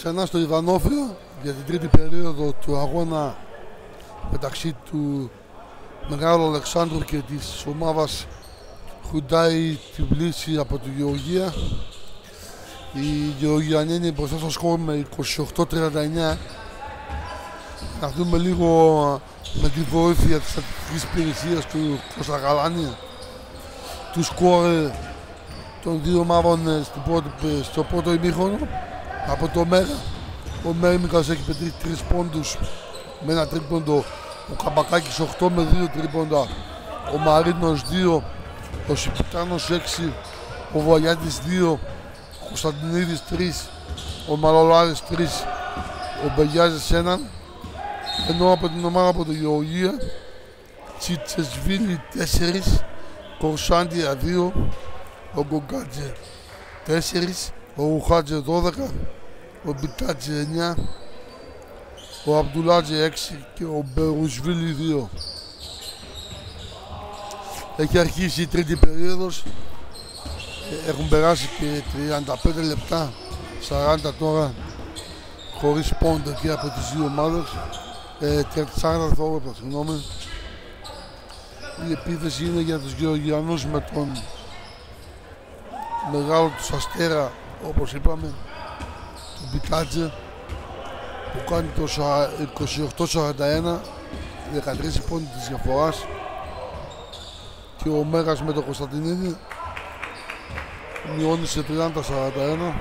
ξανά στο Ιβανόφιο για την τρίτη περίοδο του αγώνα μεταξύ του Μεγάλου Αλεξάνδρου και της ομάδας Hyundai Tbilisi από τη Γεωργία. Οι Γεωργιανοί είναι μπροστά στο σκορ με 28-39. Να δούμε λίγο με τη βοήθεια της στατιστικής υπηρεσίας του Κώστα Γαλάνη του σκορ των δύο ομάδων στο πρώτο ημίχρονο. Από το Μέρα, ο Μέρμικας έχει πετύχει 3 πόντους με ένα τρίποντο, ο Καμπακάκης 8 με 2 τρίποντα, ο Μαρίνος 2, ο Σιπιτάνος 6, ο Βαγιάτης 2, ο Κωνσταντινίδης 3, ο Μαλολάρης 3, ο Μπεγιάζης 1, ενώ από την ομάδα από το Γεωργία, Τσιτσεσβίλη 4, Κορσάντια 2, ο Γκογκάτζε 4, ο Ρουχάτζε 12, ο Μπιτάτζε 9, ο Αμπτουλάτζε 6 και ο Μπερουσβίλη 2. Έχει αρχίσει η τρίτη περίοδος. Έχουν περάσει και 35 λεπτά, 40 τώρα, χωρίς πόντο και από τις δύο ομάδες. 40 δευτερόλεπτα, συγγνώμη. Η επίθεση είναι για τους Γεωργιανούς με τον μεγάλο τους αστέρα, όπως είπαμε, τον Μπιτάτζε, που κάνει το 28-41, 13 πόντοι της διαφοράς, και ο Μέγας με τον Κωνσταντινίδη μειώνει σε 30-41.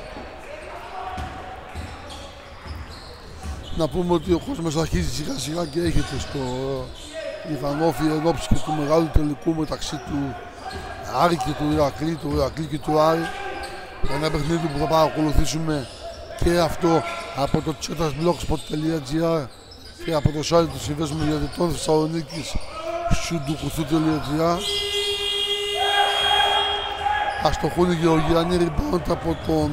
Να πούμε ότι ο κόσμος αρχίζει σιγά σιγά και έχετε στο Ιβανόφιο εν ώψη και του μεγάλου τελικού μεταξύ του Άρη και του Ηρακλή, του Ηρακλή και του Άρη. Ένα παιχνίδι που θα παρακολουθήσουμε και αυτό από το chetasblogspot.gr και από το site του Συνδέσμου Διαιτητών Θεσσαλονίκης sudokusu.gr. Αστοχούν οι Γεωργιανοί rebound από τον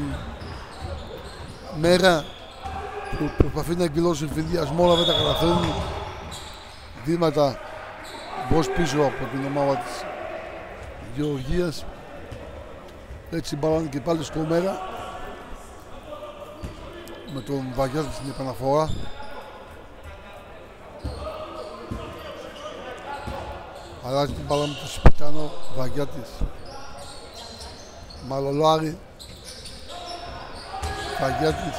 Μέρα που προσπαθεί να εκδηλώσει ενθουσιασμό, αλλά δεν τα καταφέρνει. Βήματα μπρος πίσω από την ομάδα της Γεωργίας. Έτσι μπαλάνε και πάλι στο Μέρα με τον Βαγιάτη στην επαναφορά. Αλλάζει την μπάλα με τον Σιπιτάνο, Βαγιάτης, Μαλολάρη, Βαγιάτης,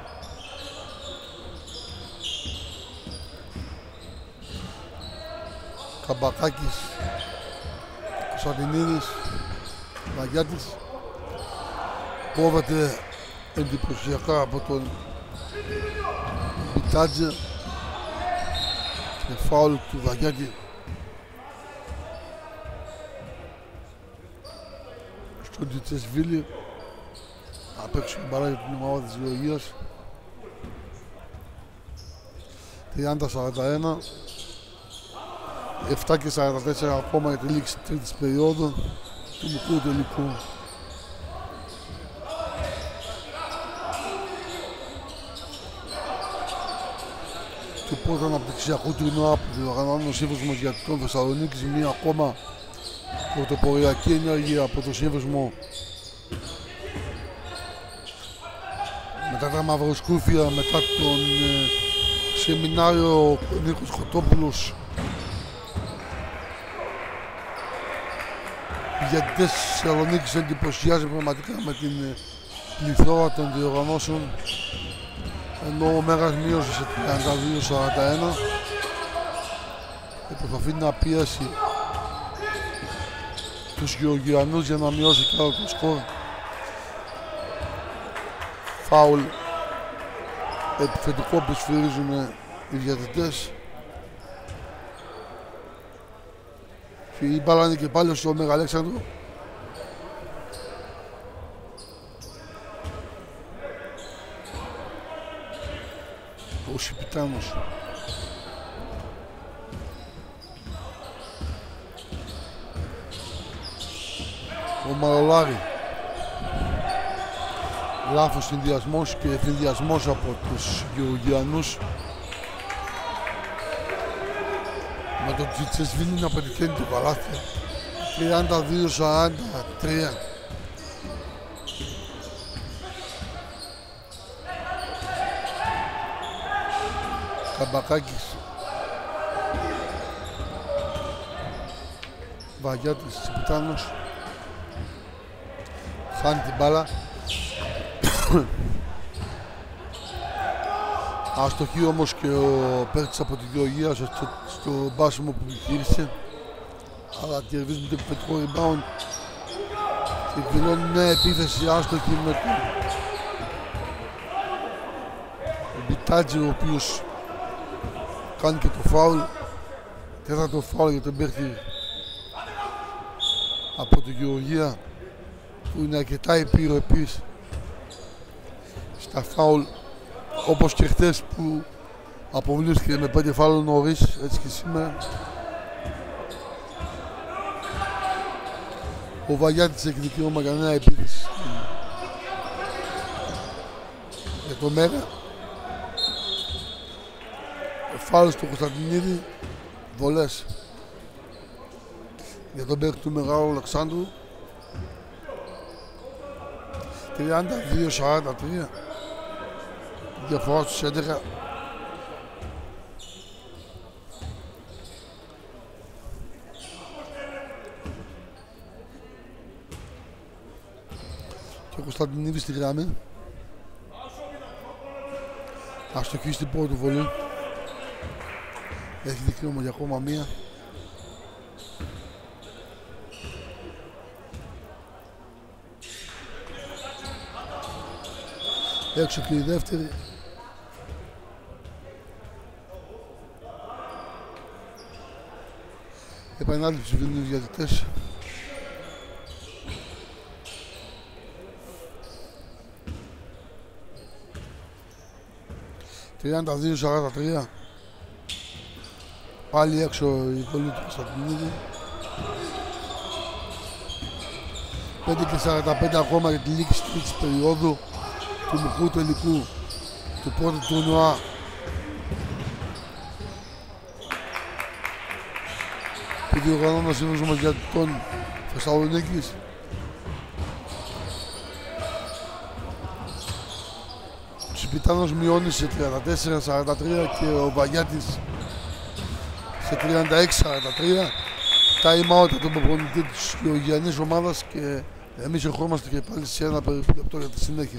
Καμπακάκης, Κωνσταντινίδης, Βαγιάτης. Κόβεται εντυπωσιακά από τον Μπιτάτζε και φάουλ του Βαγιάτη στον Τσιτσεσβίλη. Θα παίξει την μπάλα για την ομάδα της Γεωργίας. 30-41, 7 και 44 ακόμα για τη λήξη της τρίτης περίοδου του μικρού τελικού. Του πρώτου αναπτυξιακού τουρνουά που διοργανώνει ο Σύνδεσμος Διαιτητών Θεσσαλονίκης, μία ακόμα πρωτοποριακή ενέργεια από το Σύνδεσμο μετά τα μαυροσκούφια, μετά τον σεμινάριο Νίκος Χωτόπουλος. Οι διαιτητές της Θεσσαλονίκης εντυπωσιάζει πραγματικά με την πληθώρα των διοργανώσεων, ενώ ο Μέγας μείωσε σε 32-41 και προσπαθεί να πιέσει τους Γεωργιανούς για να μειώσει κι άλλο το σκορ. Φάουλ επιθετικό που σφυρίζουν οι διαιτητές. Και η μπάλα είναι και πάλι στο Μέγα Αλέξανδρο. Ο Σιπιτάνος. Ο Μαρολάρη. Λάθος συνδυασμός και εφηδιασμός από τους Γεωργιανούς. Με τον Τσιτσεσβίλη να πετυχαίνει το καλάθι. 32-43. Καμπακάκης. Βαγιάτης, Τσιπιτάνος. Φάνει την μπάλα. Αστοχή όμως και ο παίκτης από τη Γεωργία στο μπάσιμο που γύρισε. Αλλά κερδίζουν το επιθετικό rebound και δηλώνουν μια επίθεση άστοχη με τον Μπιτάτζη, ο οποίος κάνει και το φάουλ. Τέταρτο φάουλ για τον παίκτη από τη Γεωργία, που είναι αρκετά επιρρεπής στα φάουλ, όπως και χτες που αποβλήθηκε με 5 φάουλ νωρίς, έτσι και σήμερα. Ο Βαγιάτης έχει δικαίωμα για νέα επίθεση για το Μέρα. Φάουλ στο Κωνσταντινίδη, βολές για τον παίκτη του Μεγάλου Αλεξάνδρου. 32-43, διαφορά στους 11. Και ο Κωνσταντινίδης στη γραμμή. Αστοχή στην πρώτη βολή. Έχει δικαίωμα για ακόμα μία. Έξω και η δεύτερη. Επανάληψη δίνουν οι διαιτητές. «32-43». Πάλι έξω η βολή του Κωνσταντινίδη. 5:45 ακόμα για τη λήξη της περίοδου του μικρού τελικού του πρώτου τουρνουά που διοργανώνει ο Σύλλογος Μαγειατικών Θεσσαλονίκης. Ο Τσιπιτάνος μειώνει σε 34-43 και ο Βαγιάτης σε 36-43. Time out από τον προπονητή της γεωργιανής ομάδας και εμείς ερχόμαστε και πάλι σε ένα περίπου λεπτό για τη συνέχεια.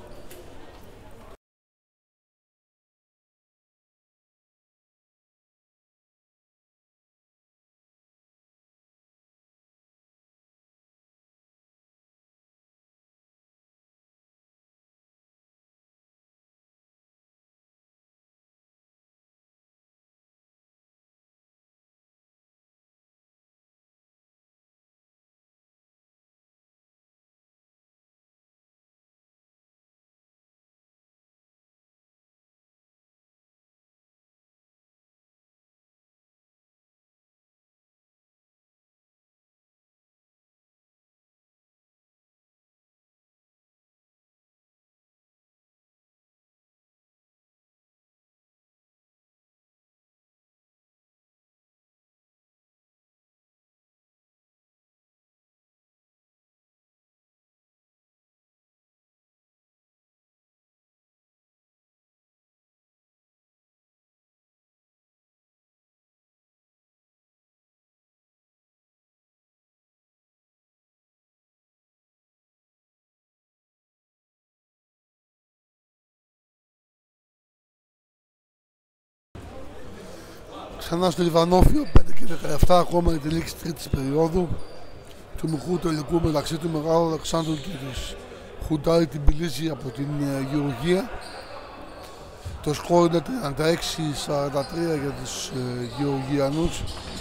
Ξανά στο Λιβανόφιο, 5:17 ακόμα για τη λήξη της τρίτης περίοδου του μικρού τελικού μεταξύ του Μεγάλου Αλεξάνδρου και της Χουντάρη Τμπιλίση από την Γεωργία. Το σκόρ είναι 36-43 για τους Γεωργιανούς.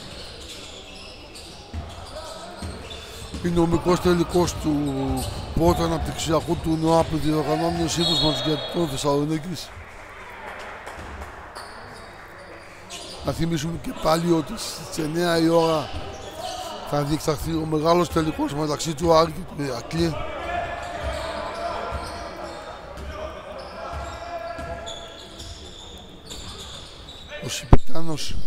Είναι ο μικρός τελικός του πρώτου αναπτυξιακού τουρνουά που διοργανώνει ο Σύλλογος Μαγειατικών Θεσσαλονίκης. Να θυμίσουμε και πάλι ότι στις 9 η ώρα θα διεξαχθεί ο μεγάλος τελικός μεταξύ του Άρη και του Ηρακλή. Ο Σιπιτάνος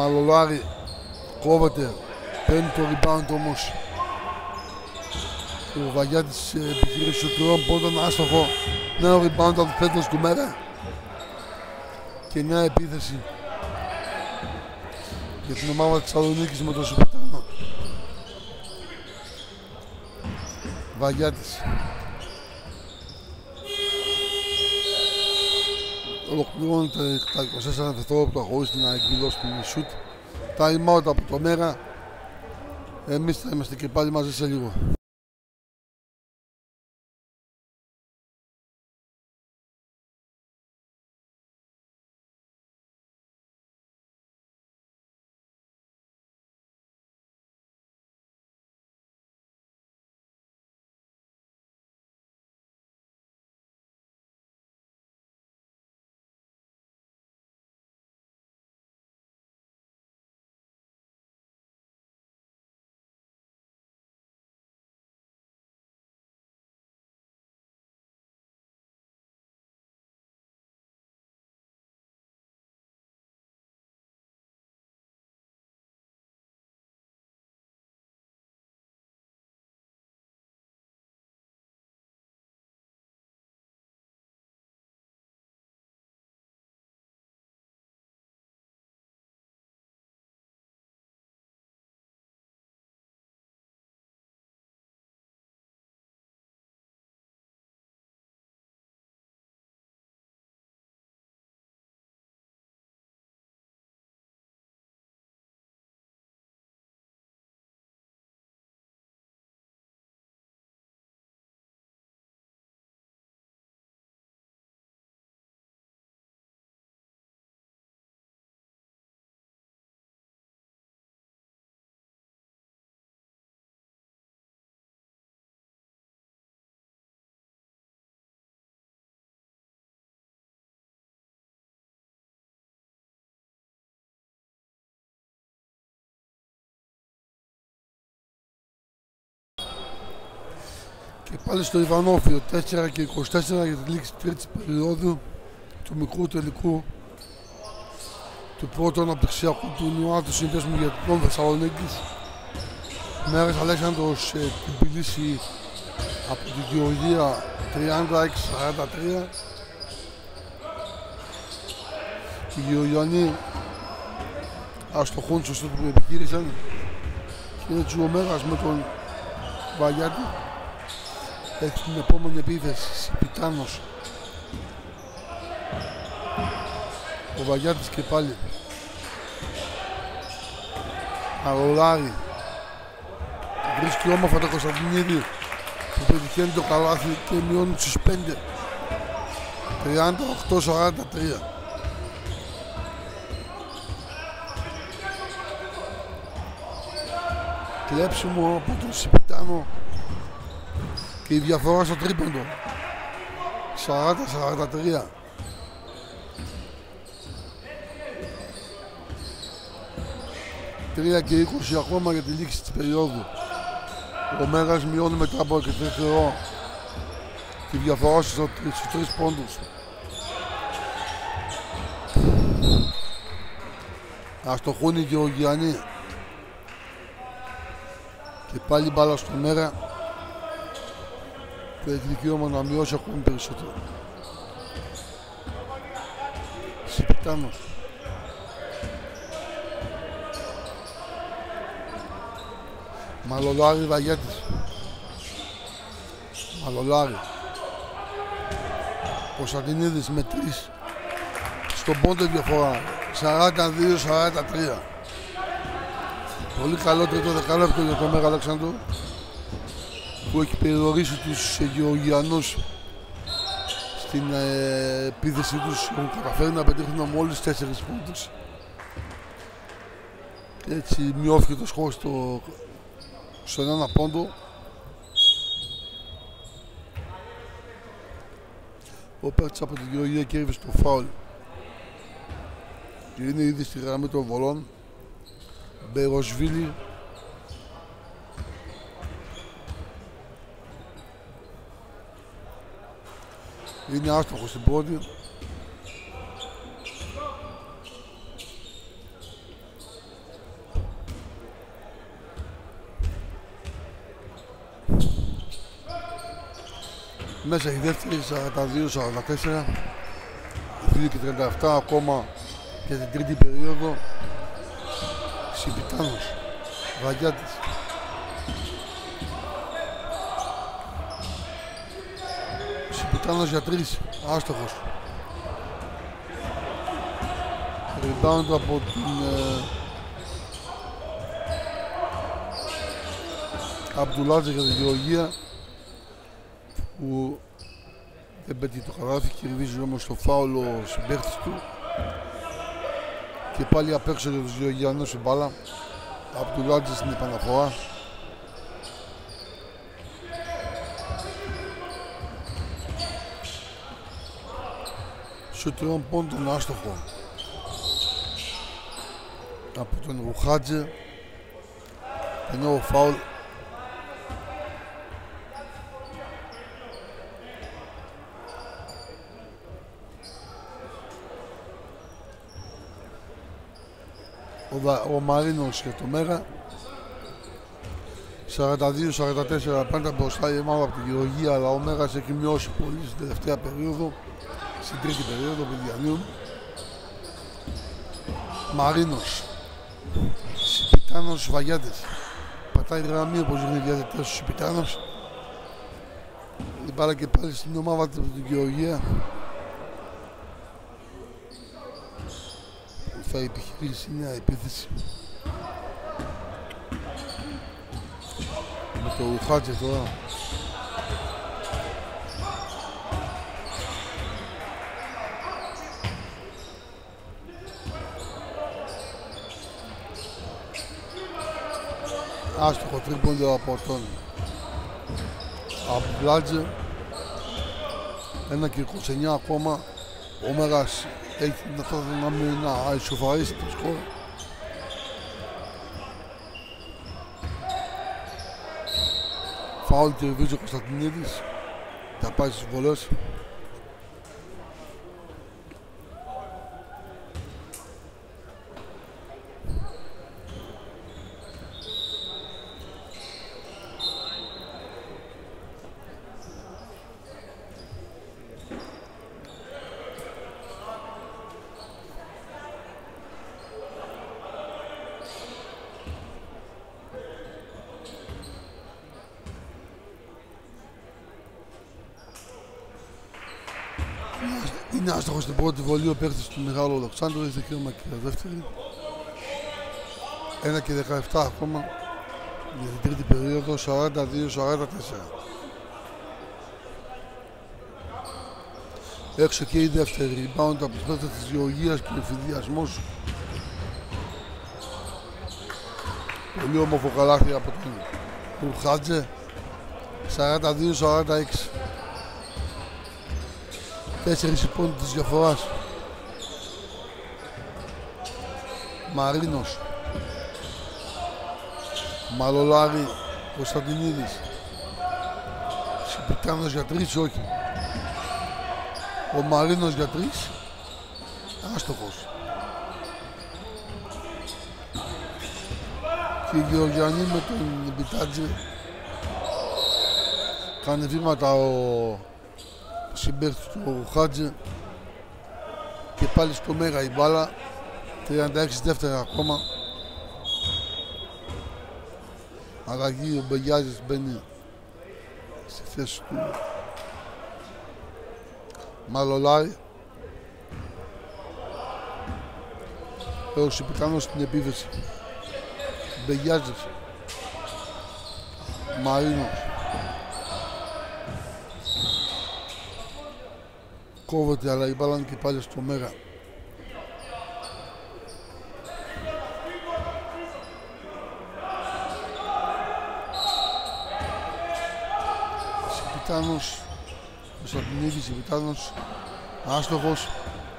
Μαλολάρη κόβεται, παίρνει το rebound όμως Ο Βαγιάτης επιχείρησε του τριών πόντων, άστοχο. Νέο rebound από τους πέντες του Μέρα και νέα επίθεση για την ομάδα της Θεσσαλονίκης με τον Σιπιτάνο. Βαγιάτης. Ολοκληρώνεται τα 24 δευτερόλεπτα χωρίς να εκδηλώσει την σουτ. Time out από το Μέρα. Εμείς θα είμαστε και πάλι μαζί σε λίγο. Και πάλι στο Ιβανόφιο 4 και 24 για τη λήξη της τρίτης περίοδου του μικρού τελικού του πρώτου αναπτυξιακού τουρνουά του Συνδέσμου για την Θεσσαλονίκης. Μέρας Αλέξανδρος Τιμπιλίση από την Γεωργία 36-43. Οι Γεωργιανοί αστοχούν στο στόχο που επιχείρησαν και έτσι ο Μέρας με τον Βαγιάτη έχει την επόμενη επίθεση. Σιπιτάνος. Ο Βαγιάτης και πάλι. Αρολάρη. Βρίσκει όμορφα το Κωνσταντινίδη που πετυχαίνει το καλάθι και μειώνει στους 5. 38-43. Κλέψιμο από τον Σιπιτάνο και η διαφορά στο τρίποντο 40-43. Τρία και 20 ακόμα για τη λήξη της περίοδου. Ο Μέγας μειώνει μετά από αρκετό καιρό τη διαφορά στους 3 πόντους. Αστοχούν οι Γεωργιανοί. Και πάλι μπάλα στο Μέρα που έχει δικαίωμα να μειώσει ακόμη περισσότερο. Σιπιτάνος. Μαλολάρη Βαγιάτης. Μαλολάρη. Κωνσταντινίδης με 3. Στον πόντο διαφορά 42-43. Πολύ καλό τρίτο δεκάλεπτο για τον Μέγα Αλέξανδρο που έχει περιορίσει τους Γεωργιανούς στην επίθεση τους. Έχουν καταφέρει να πετύχουν μόλις 4 πόντους. Έτσι μειώθηκε το σκορ στον ένα πόντο. Ο παίκτης από την Γεωργία κέρδισε το φάουλ και είναι ήδη στη γραμμή των βολών. Μπεροσβίλη. Είναι άστοχος στην πρώτη. Μέσα η δεύτερη 42-44, 2:37 ακόμα για την τρίτη περίοδο. Σιπιτάνος, Βαγιάτης. Σιπιτάνος για 3, άστοχος. Rebound από την Αμπτουλάτζε για τη Γεωργία, που δεν πέτυχε το καλάθι, κερδίζει όμως το φάουλ ο συμπαίκτης του και πάλι απ' έξω για τους Γεωργιανούς η μπάλα. Αμπτουλάτζε στην επαναφορά. Σουτριών πόντων άστοχο από τον Ρουχάτζε, ενώ ο φάουλ ο Μαρίνος και το Μέγα. 42-44 πάντα μπροστά η ομάδα από τη Γεωργία, αλλά ο Μέγας έχει μειώσει πολύ στην τελευταία περίοδο, στην τρίτη περίοδο που διανύουν. Μαρίνος, Σιπιτάνος, Βαγιάτης. Πατάει γραμμή όπως είναι διαδετές ο Σιπιτάνος. Η μπάλα και πάλι στην ομάδα από την Γεωργία. Θα επιχειρήσει μια επίθεση με το Ρουχάτζε τώρα. Άστοχο τρίποντο από τον Αμπτουλάτζε. 1:29 ακόμα. Ο Μέγας έχει να ισοφαρίσει το σκορ. Φάουλ και βίζει ο Κωνσταντινίδης. Θα πάει στις βολές. Είναι άστοχος στην πρώτη βολή ο παίκτης του Μεγάλου Αλεξάνδρου, έχει δικαίωμα και δεύτερη. 1:17 ακόμα για την τρίτη περίοδο, 42-44. Έξω και η δεύτερη, rebound από τους παίκτες της Γεωργίας και εφηδιασμός. Πολύ όμορφο καλάθι από τον Ρουχάτζε. 42-46. 4 πόντοι της διαφοράς. Μαρίνος, Μαλολάρη, Κωνσταντινίδης. Σιπιτάνος για 3, όχι. Ο Μαρίνος για 3, άστοχος. Και οι Γεωργιανοί με τον Μπιτάτζε. Κάνει βήματα ο συμπαίκτης του Ρουχάτζε και πάλι στο Μέγα η μπάλα. 36 δεύτερα ακόμα. Αλλαγή, ο Μπεγιάζης μπαίνει στη θέση του Μαλολάρη. Ο Σιπιτάνος στην επίθεση. Μπεγιάζης, Μαρίνος. Κόβεται, αλλά η μπάλα είναι και πάλι στο Μέγα. Σιπιτάνος, Κωνσταντινίδης, Σιπιτάνος, άστοχος.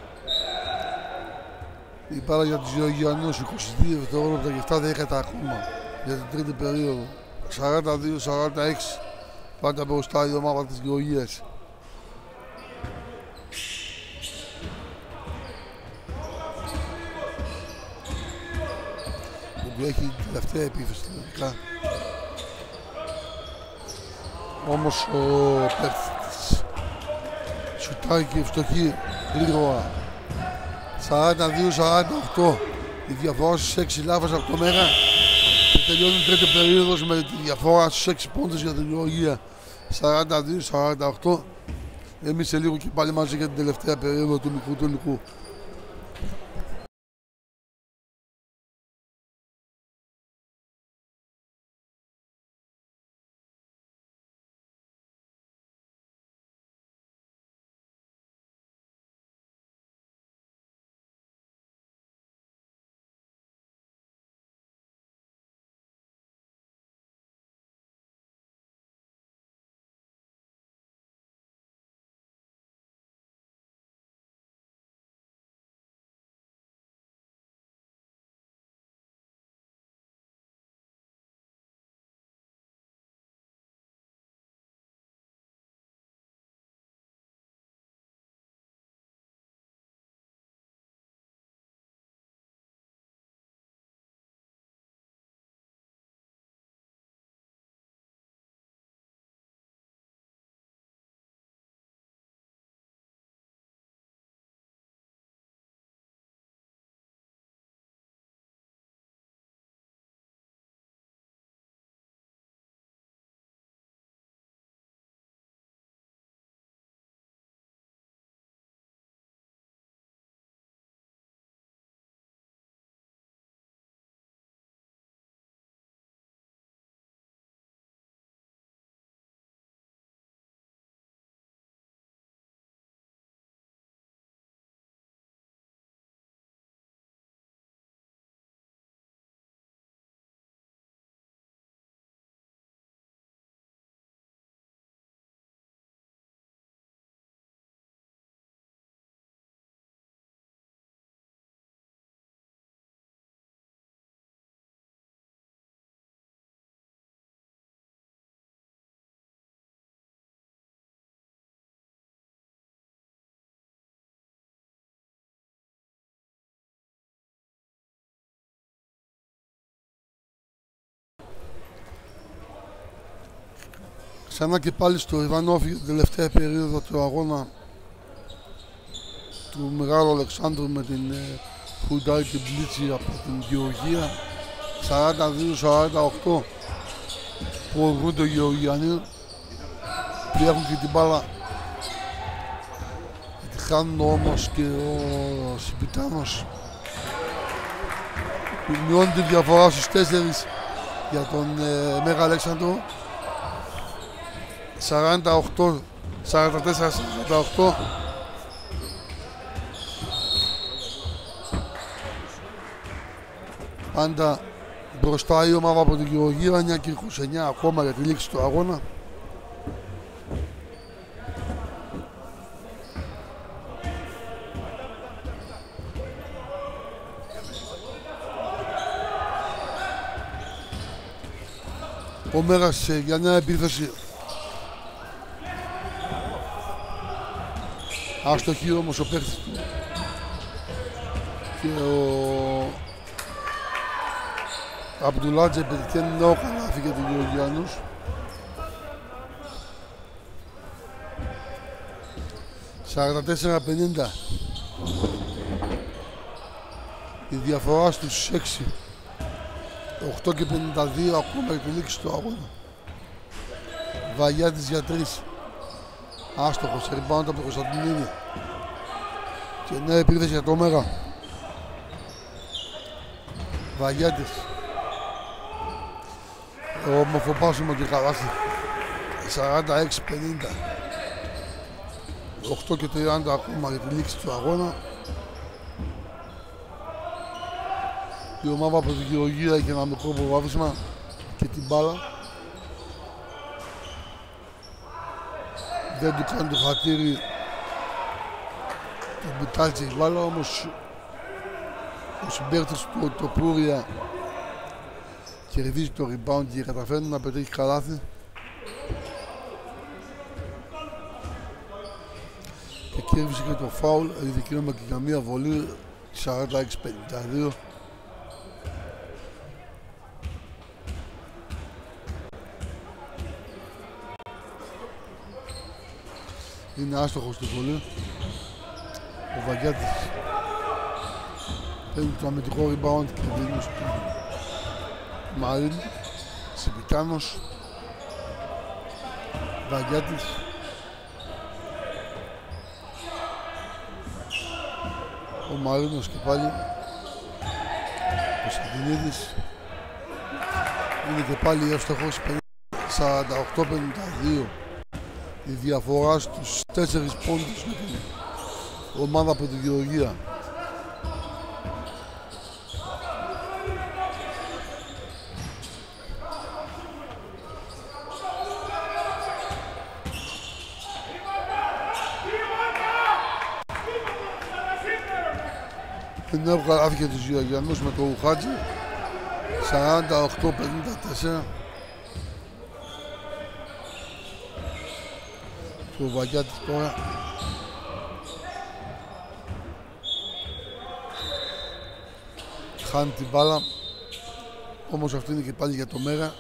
Η μπάλα για τους Γεωργιανούς, 22 δευτερόλεπτα και 7 δέκατα ακόμα για την τρίτη περίοδο. 42-46, πάντα μπροστά η ομάδα της Γεωργίας. Που έχει την τελευταία επίθεση τελικά. Όμως ο παίκτης σουτάρει και ευστοχή γρήγορα. 42-48. Η διαφορά στους 6 λάβας από το Μέρα και τελειώνει η τρίτη περίοδος με τη διαφορά στους 6 πόντους για την Γεωργία. 42-48. Εμείς σε λίγο και πάλι μαζί για την τελευταία περίοδο του μικρού τελικού. Ξανά και πάλι στο Ιβανόφ για την τελευταία περίοδο του αγώνα του Μεγάλου Αλεξάνδρου με την Χουντάι και Μπλίτσι από την Γεωργία. 42-48 που οδηγούνται οι Γεωργιανοί, πιέχουν και την μπάλα, τη χάνουν όμως και ο Σιμπιτάνος που μειώνει τη διαφορά στους 4 για τον Μέγα Αλέξανδρο. 44-48. Πάντα μπροστά η ομάδα από την Γεωργία, 9 και 29 ακόμα για τη λήξη του αγώνα. Ο Μέρας για νέα επίθεση. Άστοχη όμως ο παίκτης του και ο Αμπτουλάτζε πετυχαίνει νέο καλάθι για τους Γεωργιανούς. «44-50». Η διαφορά στους 6. 8 και 52 ακόμα για τη λήξη του αγώνα. Βαγιάτης για 3. Άστοχος, rebound από τον Κωνσταντινίδη. Και νέα επίθεση για το Μέγα. Βαγιάτης. Ομοφοπάσιμο και καλάθι. 46-50. 8 και 30 ακόμα για τη λήξη του αγώνα. Η ομάδα από την Γεωργία έχει ένα μικρό προβάδισμα και την μπάλα. Δεν του κάνει το χατήρι το μπουτάλτσε η μπάλα, όμως ο συμπαίκτης του ο Τοπούρια κερδίζει το rebound και καταφέρνει να πετύχει καλάθι. Και κέρδισε και το φάουλ, δικαίωμα και για μία βολή. 46-52. Είναι άστοχος στην βολή. Ο Βαγιάτης παίρνει το αμυντικό rebound και δίνει στο Μαρίν. Σιπιτάνος. Βαγιάτης. Ο Μαρίνος και πάλι. Ο Κωνσταντινίδης. Είναι και πάλι εύστοχος. 48-52. Η διαφορά στους 4 πόντους με την ομάδα από την Γεωργία. Δεν έβγαλε άφηκε τους Γεωργιανούς με το Ουχάτζη. 48-54. Και ο Βαγιάτης τώρα χάνει την μπάλα, όμως αυτή είναι και πάλι για το Μέρα.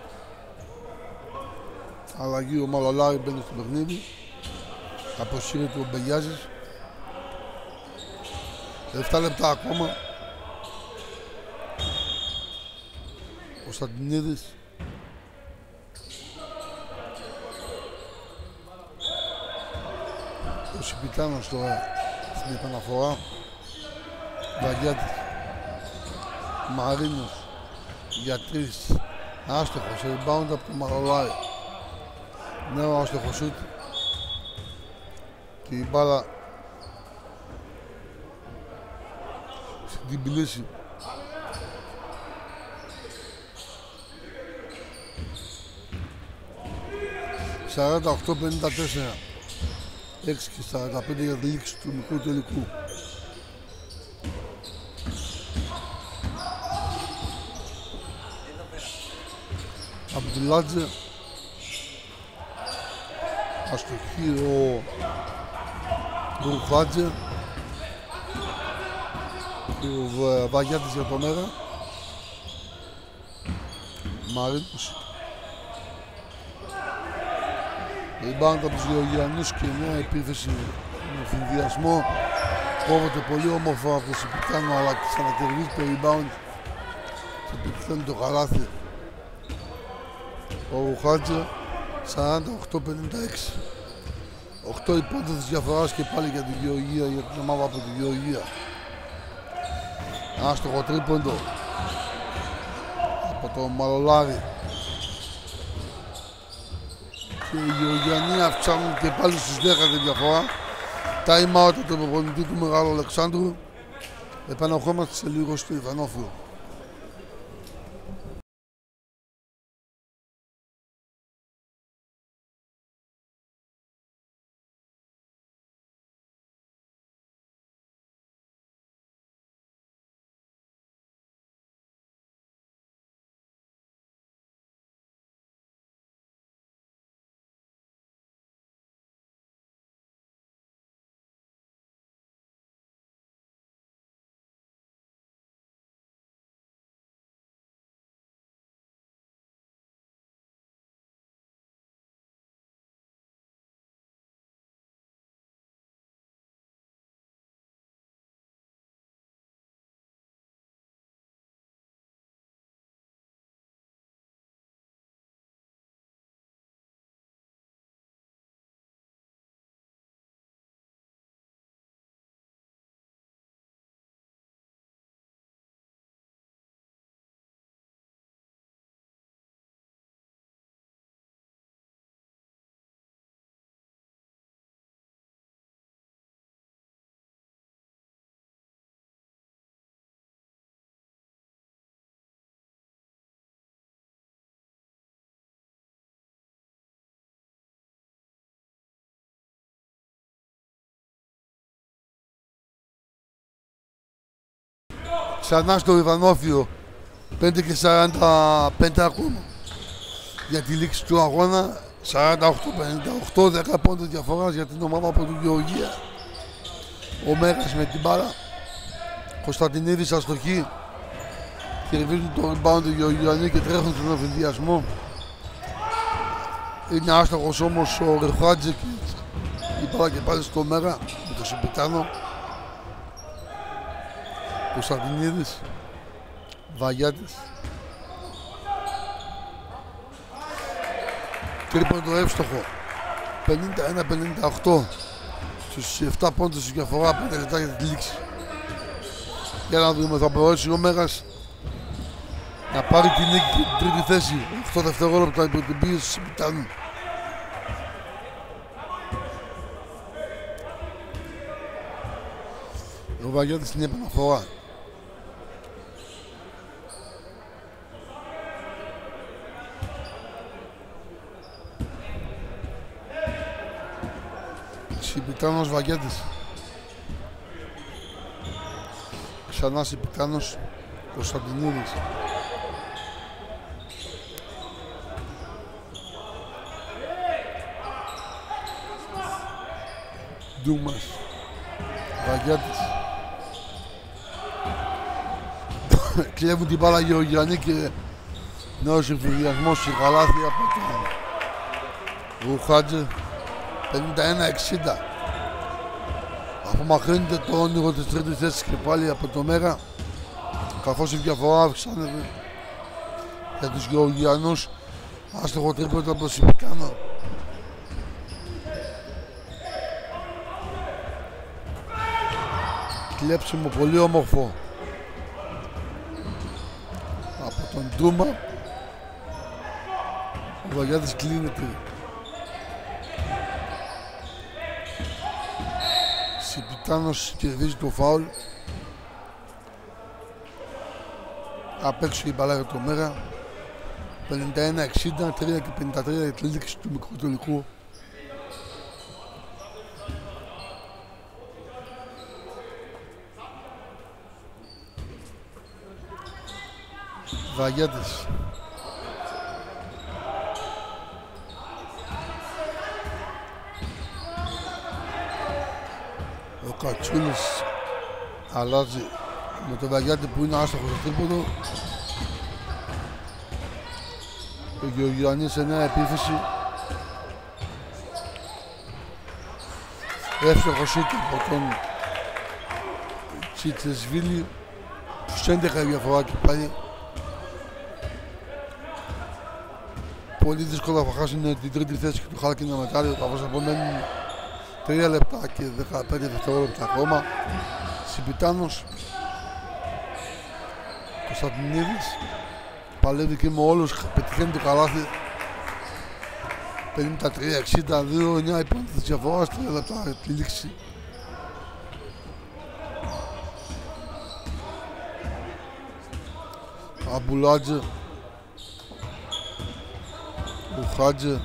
Αλλαγή, ο Μαλολάρη μπαίνει στο παιχνίδι, αποσύρεται ο Μπεγιάζης. 7 λεπτά ακόμα. Ο Κωνσταντινίδης. Ο Σιπιτάνος τώρα στην επαναφορά. Βαγιάτης. Μαρίνος για 3. Άστοχος, rebound από το Μαρολάρι. Νέο άστοχο σούτ. Και η μπάλα στην πλήση. «48-54». 6 και 45 για τη λήξη του μικρού τελικού. Από τη Λάτζε αστοχή ο Ρουχάτζε και ο Βαγιάτης για το Μέρα. Μαρίνος. Rebound από τους Γεωργιανούς και μια επίθεση με συνδυασμό. Κόβεται πολύ όμορφα από το Σιπιτάνο, αλλά ξανακερδίζει το rebound και επιτυχάνει το καλάθι. Ο Ρουχάτζε 48-56. 8 υπόθεση διαφοράς και πάλι για τη Γεωργία, για την ομάδα από τη Γεωργία. Άστοχο τρίποντο από το Μαλολάρι. Και οι Γεωργιανοί αυξάνουν και πάλι στους 10 τη διαφορά. Time out από τον προπονητή του Μεγάλου Αλεξάνδρου. Επαναρχόμαστε σε λίγο στο Ιβανόφιο. Ξανά στο Ιβανόφιο 5 και 45 ακόμα για τη λήξη του αγώνα. 48-58, 10 πόντους διαφοράς για την ομάδα από την Γεωργία. Ο Μέρας με την μπάλα. Κωνσταντινίδης αστοχή. Κερδίζουν το rebound οι Γεωργιανοί και τρέχουν στον εφηδιασμό. Είναι άστοχος όμως ο Ρεχάτζε και Η μπάλα και πάλι στο Μέρα με το Σιπιτάνο. Κωνσταντινίδης. Βαγιάτης. Τρίποντο εύστοχο. 51-58. Στους 7 πόντους στη διαφορά, 5 λεπτά για τη λήξη. Για να δούμε, θα μπορέσει ο Μέγας να πάρει την νίκη και την τρίτη θέση. 8 δευτερόλεπτα υπό την πίεση του Σιπιτάνου. Ο Βαγιάτης στην επαναφορά. Σιπιτάνος, Βαγιάτης. Ξανά Σιπιτάνος, Κωνσταντινίδης. Ντούμας. Βαγιάτης. Κλέβουν την μπάλα Γεωργιανή και νέος εμφυδιασμός και καλάθι από τον Ρουχάτζε. 51-60. Απομακρύνεται το όνειρο της τρίτης θέσης και πάλι από το Μέρα, καθώς η διαφορά αυξάνεται για τους Γεωργιανούς. Άστοχο τρίποντο από το Σιπιτάνο. Κλέψιμο πολύ όμορφο από τον Ντούμα. Ο Βαγιάτης κλείνεται. Σιπιτάνος κερδίζει το φάουλ. Απ' έξω η μπαλά για το Μέρα. 51-60, 3 και 53 για τη λήξη του μικρού τελικού. Βαγιάτης. Ο Κατσούλης αλλάζει με τον Βαγιάτη που είναι άστοχος στο τρίποντο. Ο Γεωργιανής σε νέα επίθεση. Εύστοχος σούτ από τον Τσιτσεσβίλη. Στους 11 διαφορά και πάλι. Πολύ δύσκολα θα χάσουν την τρίτη θέση και το Χάλκινα μετάλλιο, καθώς απομένουν 3 λεπτά και 15 δευτερόλεπτα ακόμα. Σιπιτάνος. Κωνσταντινίδης. Παλεύει και με όλους, πετυχαίνει το καλάθι. 53-62, 9 υπόλοιπη της διαφοράς, 3 λεπτά για τη λήξη. Αμπουλάτζε. Ρουχάτζε.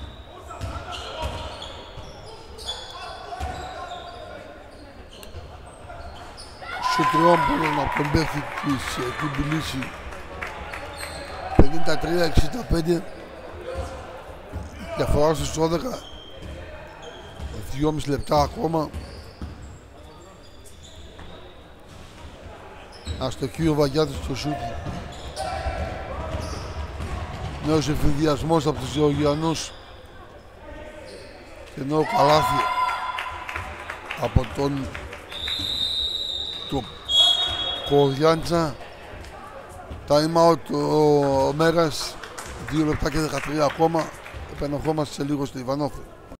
Σουτριών μπορούν από τον παίχτη της Τιμπιλίση. 53-65. Διαφορά στους 12. 2,5 λεπτά ακόμα. Αστοχεί ο Βαγιάτης στο σούτ. Νέος εφηδιασμός από τους Γεωργιανούς και νέο καλάθι από τον Κοριάντζα. Time out ο Μέρας, 2 λεπτά και 13 ακόμα. Επανερχόμαστε σε λίγο στο Ιβανόφι.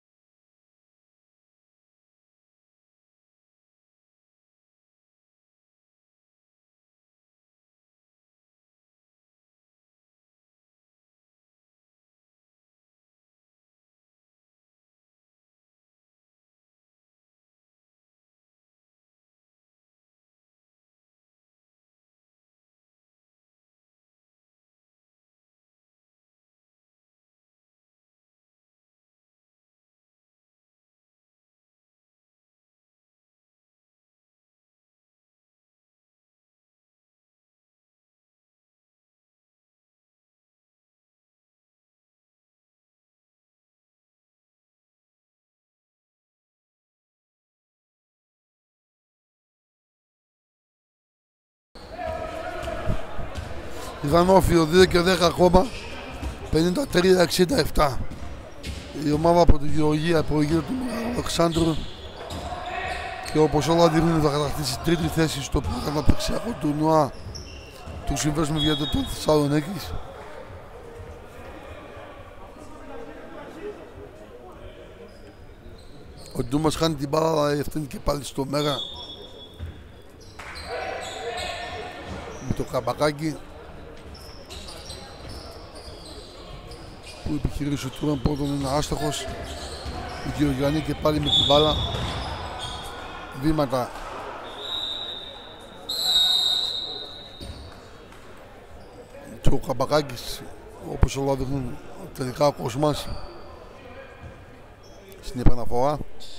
Ιβανόφιο 2 και 10 ακόμα. 53-67. Η ομάδα από τη Γεωργία προηγείται του Αλεξάνδρου και όπως όλα δείχνουν θα κατακτήσει τρίτη θέση στο αναπτυξιακό τουρνουά του Συνδέσμου Διαιτητών Θεσσαλονίκης. Ο Ντούμας χάνει την μπάλα, αλλά ευθύνει και πάλι στο Μέγα με το Καμπακάκι που επιχειρήσει ο Τούραν. Πρώτον είναι άστοχος. Ο Γεωργιανή και πάλι με την μπάλα, βήματα και ο Καμπακάκης, όπως όλα δείχνουν, τελικά ο Κοσμάς στην επαναφορά.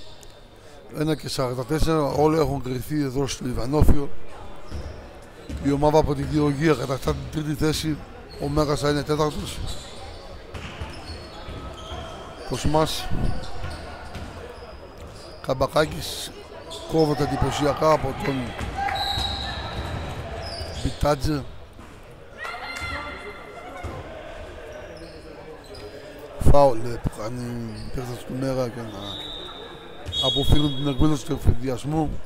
1:44, όλοι έχουν κρυφθεί εδώ στο Ιβανόφιο. Η ομάδα από την Γεωργία κατακτά την τρίτη θέση, ο Μέγας θα είναι τέταρτος. Κοσμάς, Καμπακάκης κόβεται εντυπωσιακά από τον Πιτάτζε. Φάουλ που κάνει παίκτες του Μέγα για να αποφύγουν την εκπαίδευση του ευθυνδιασμού.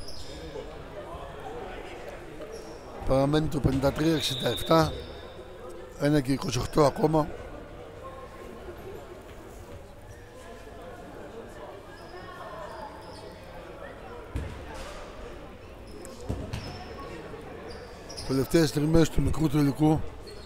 Παραμένει το 53-67, 1:28 ακόμα. Τελευταίες στιγμές του μικρού τελικού.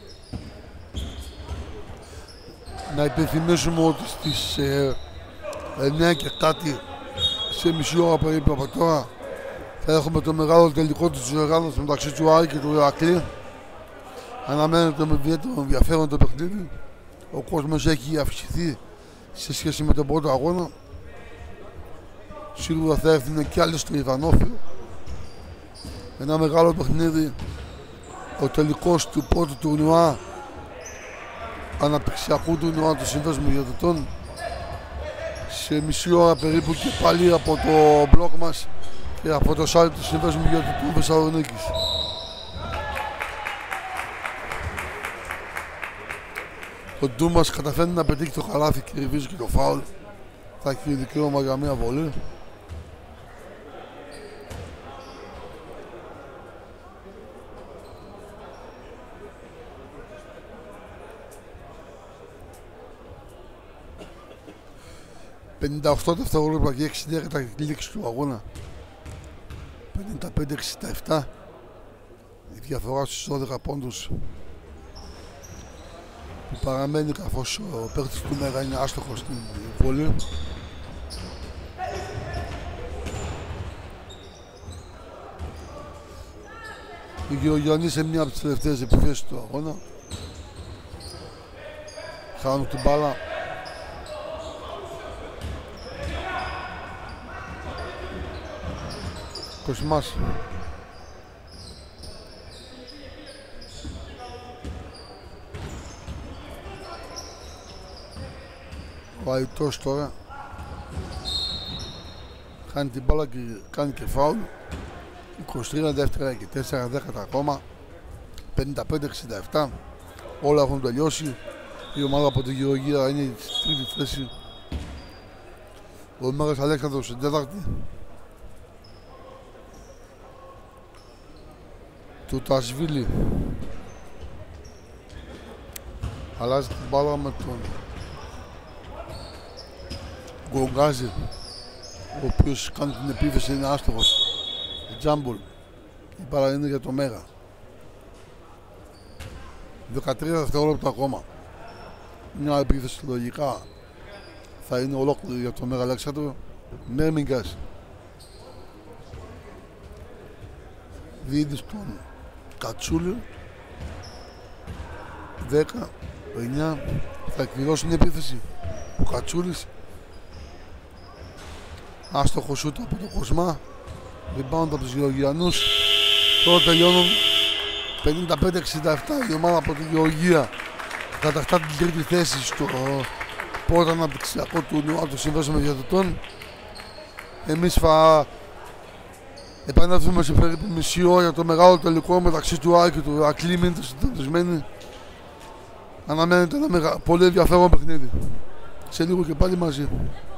Να υπενθυμίσουμε ότι στις 9 και κάτι, σε μισή ώρα περίπου από τώρα, θα έχουμε το μεγάλο τελικό της διοργάνωσης μεταξύ του Άρη και του Ηρακλή. Αναμένεται με ιδιαίτερο ενδιαφέρον το παιχνίδι. Ο κόσμος έχει αυξηθεί σε σχέση με τον πρώτο αγώνα. Σίγουρα θα έρθουν και άλλοι στο Ιβανόφιο. Ένα μεγάλο παιχνίδι, ο τελικός του πρώτου τουρνουά, αναπτυξιακού τουρνουά του Συνδέσμου Διαιτητών. Σε μισή ώρα περίπου και πάλι από το μπλοκ μας και από το site του Συνδέσμου Διαιτητών Θεσσαλονίκης. Ο Ντούμας καταφέρνει να πετύχει το καλάθι και ριβίζει και το φάουλ. Θα έχει δικαίωμα για μια βολή. «58 δευτερόλεπτα και 60 κατά τη λήξη του αγώνα». 55-67. Η διαφορά στους 12 πόντους που παραμένει, καθώς ο παίκτης του Μέγα είναι άστοχος στην βολή. Η Γεωργιανή σε μία από τις τελευταίες επιθέσεις του αγώνα. Χάνουν την μπάλα. Κοσμάς. Ο Αϊτός τώρα χάνει την μπάλα και κάνει και φάουλ. 23 δεύτερα και 4 δέκατα ακόμα. 55-67. Όλα έχουν τελειώσει. Η ομάδα από τη Γεωργία είναι στη τρίτη θέση. Ο Μέγας Αλέξανδρος στην τέταρτη. Του Τασβίλη αλλάζει την μπάλα με τον Γκογκάζη, ο οποίος κάνει την επίθεση, είναι άστοχος. Τζάμπολ, η μπάλα είναι για το Μέγα. 13 δευτερόλεπτα ακόμα. Μια επίθεση λογικά θα είναι ολόκληρη για το Μέγα Αλέξανδρο. Μέρμιγκας δίδει στον Κατσούλη. 10, 9, θα εκπληρώσει την επίθεση ο Κατσούλης. Άστοχο σούτ από το Κοσμά. Rebound από τους Γεωργιανούς. Τώρα τελειώνουν 55-67. Η ομάδα από τη Γεωργία κατακτά την τρίτη θέση στο πρώτο αναπτυξιακό τουρνουά του Συνδέσμου Διαιτητών. Εμείς θα επανέλθουμε σε περίπου μισή ώρα για το μεγάλο τελικό μεταξύ του Άρη και του Ηρακλή. Μείνετε συντονισμένοι. Αναμένεται ένα πολύ ενδιαφέρον παιχνίδι. Σε λίγο και πάλι μαζί.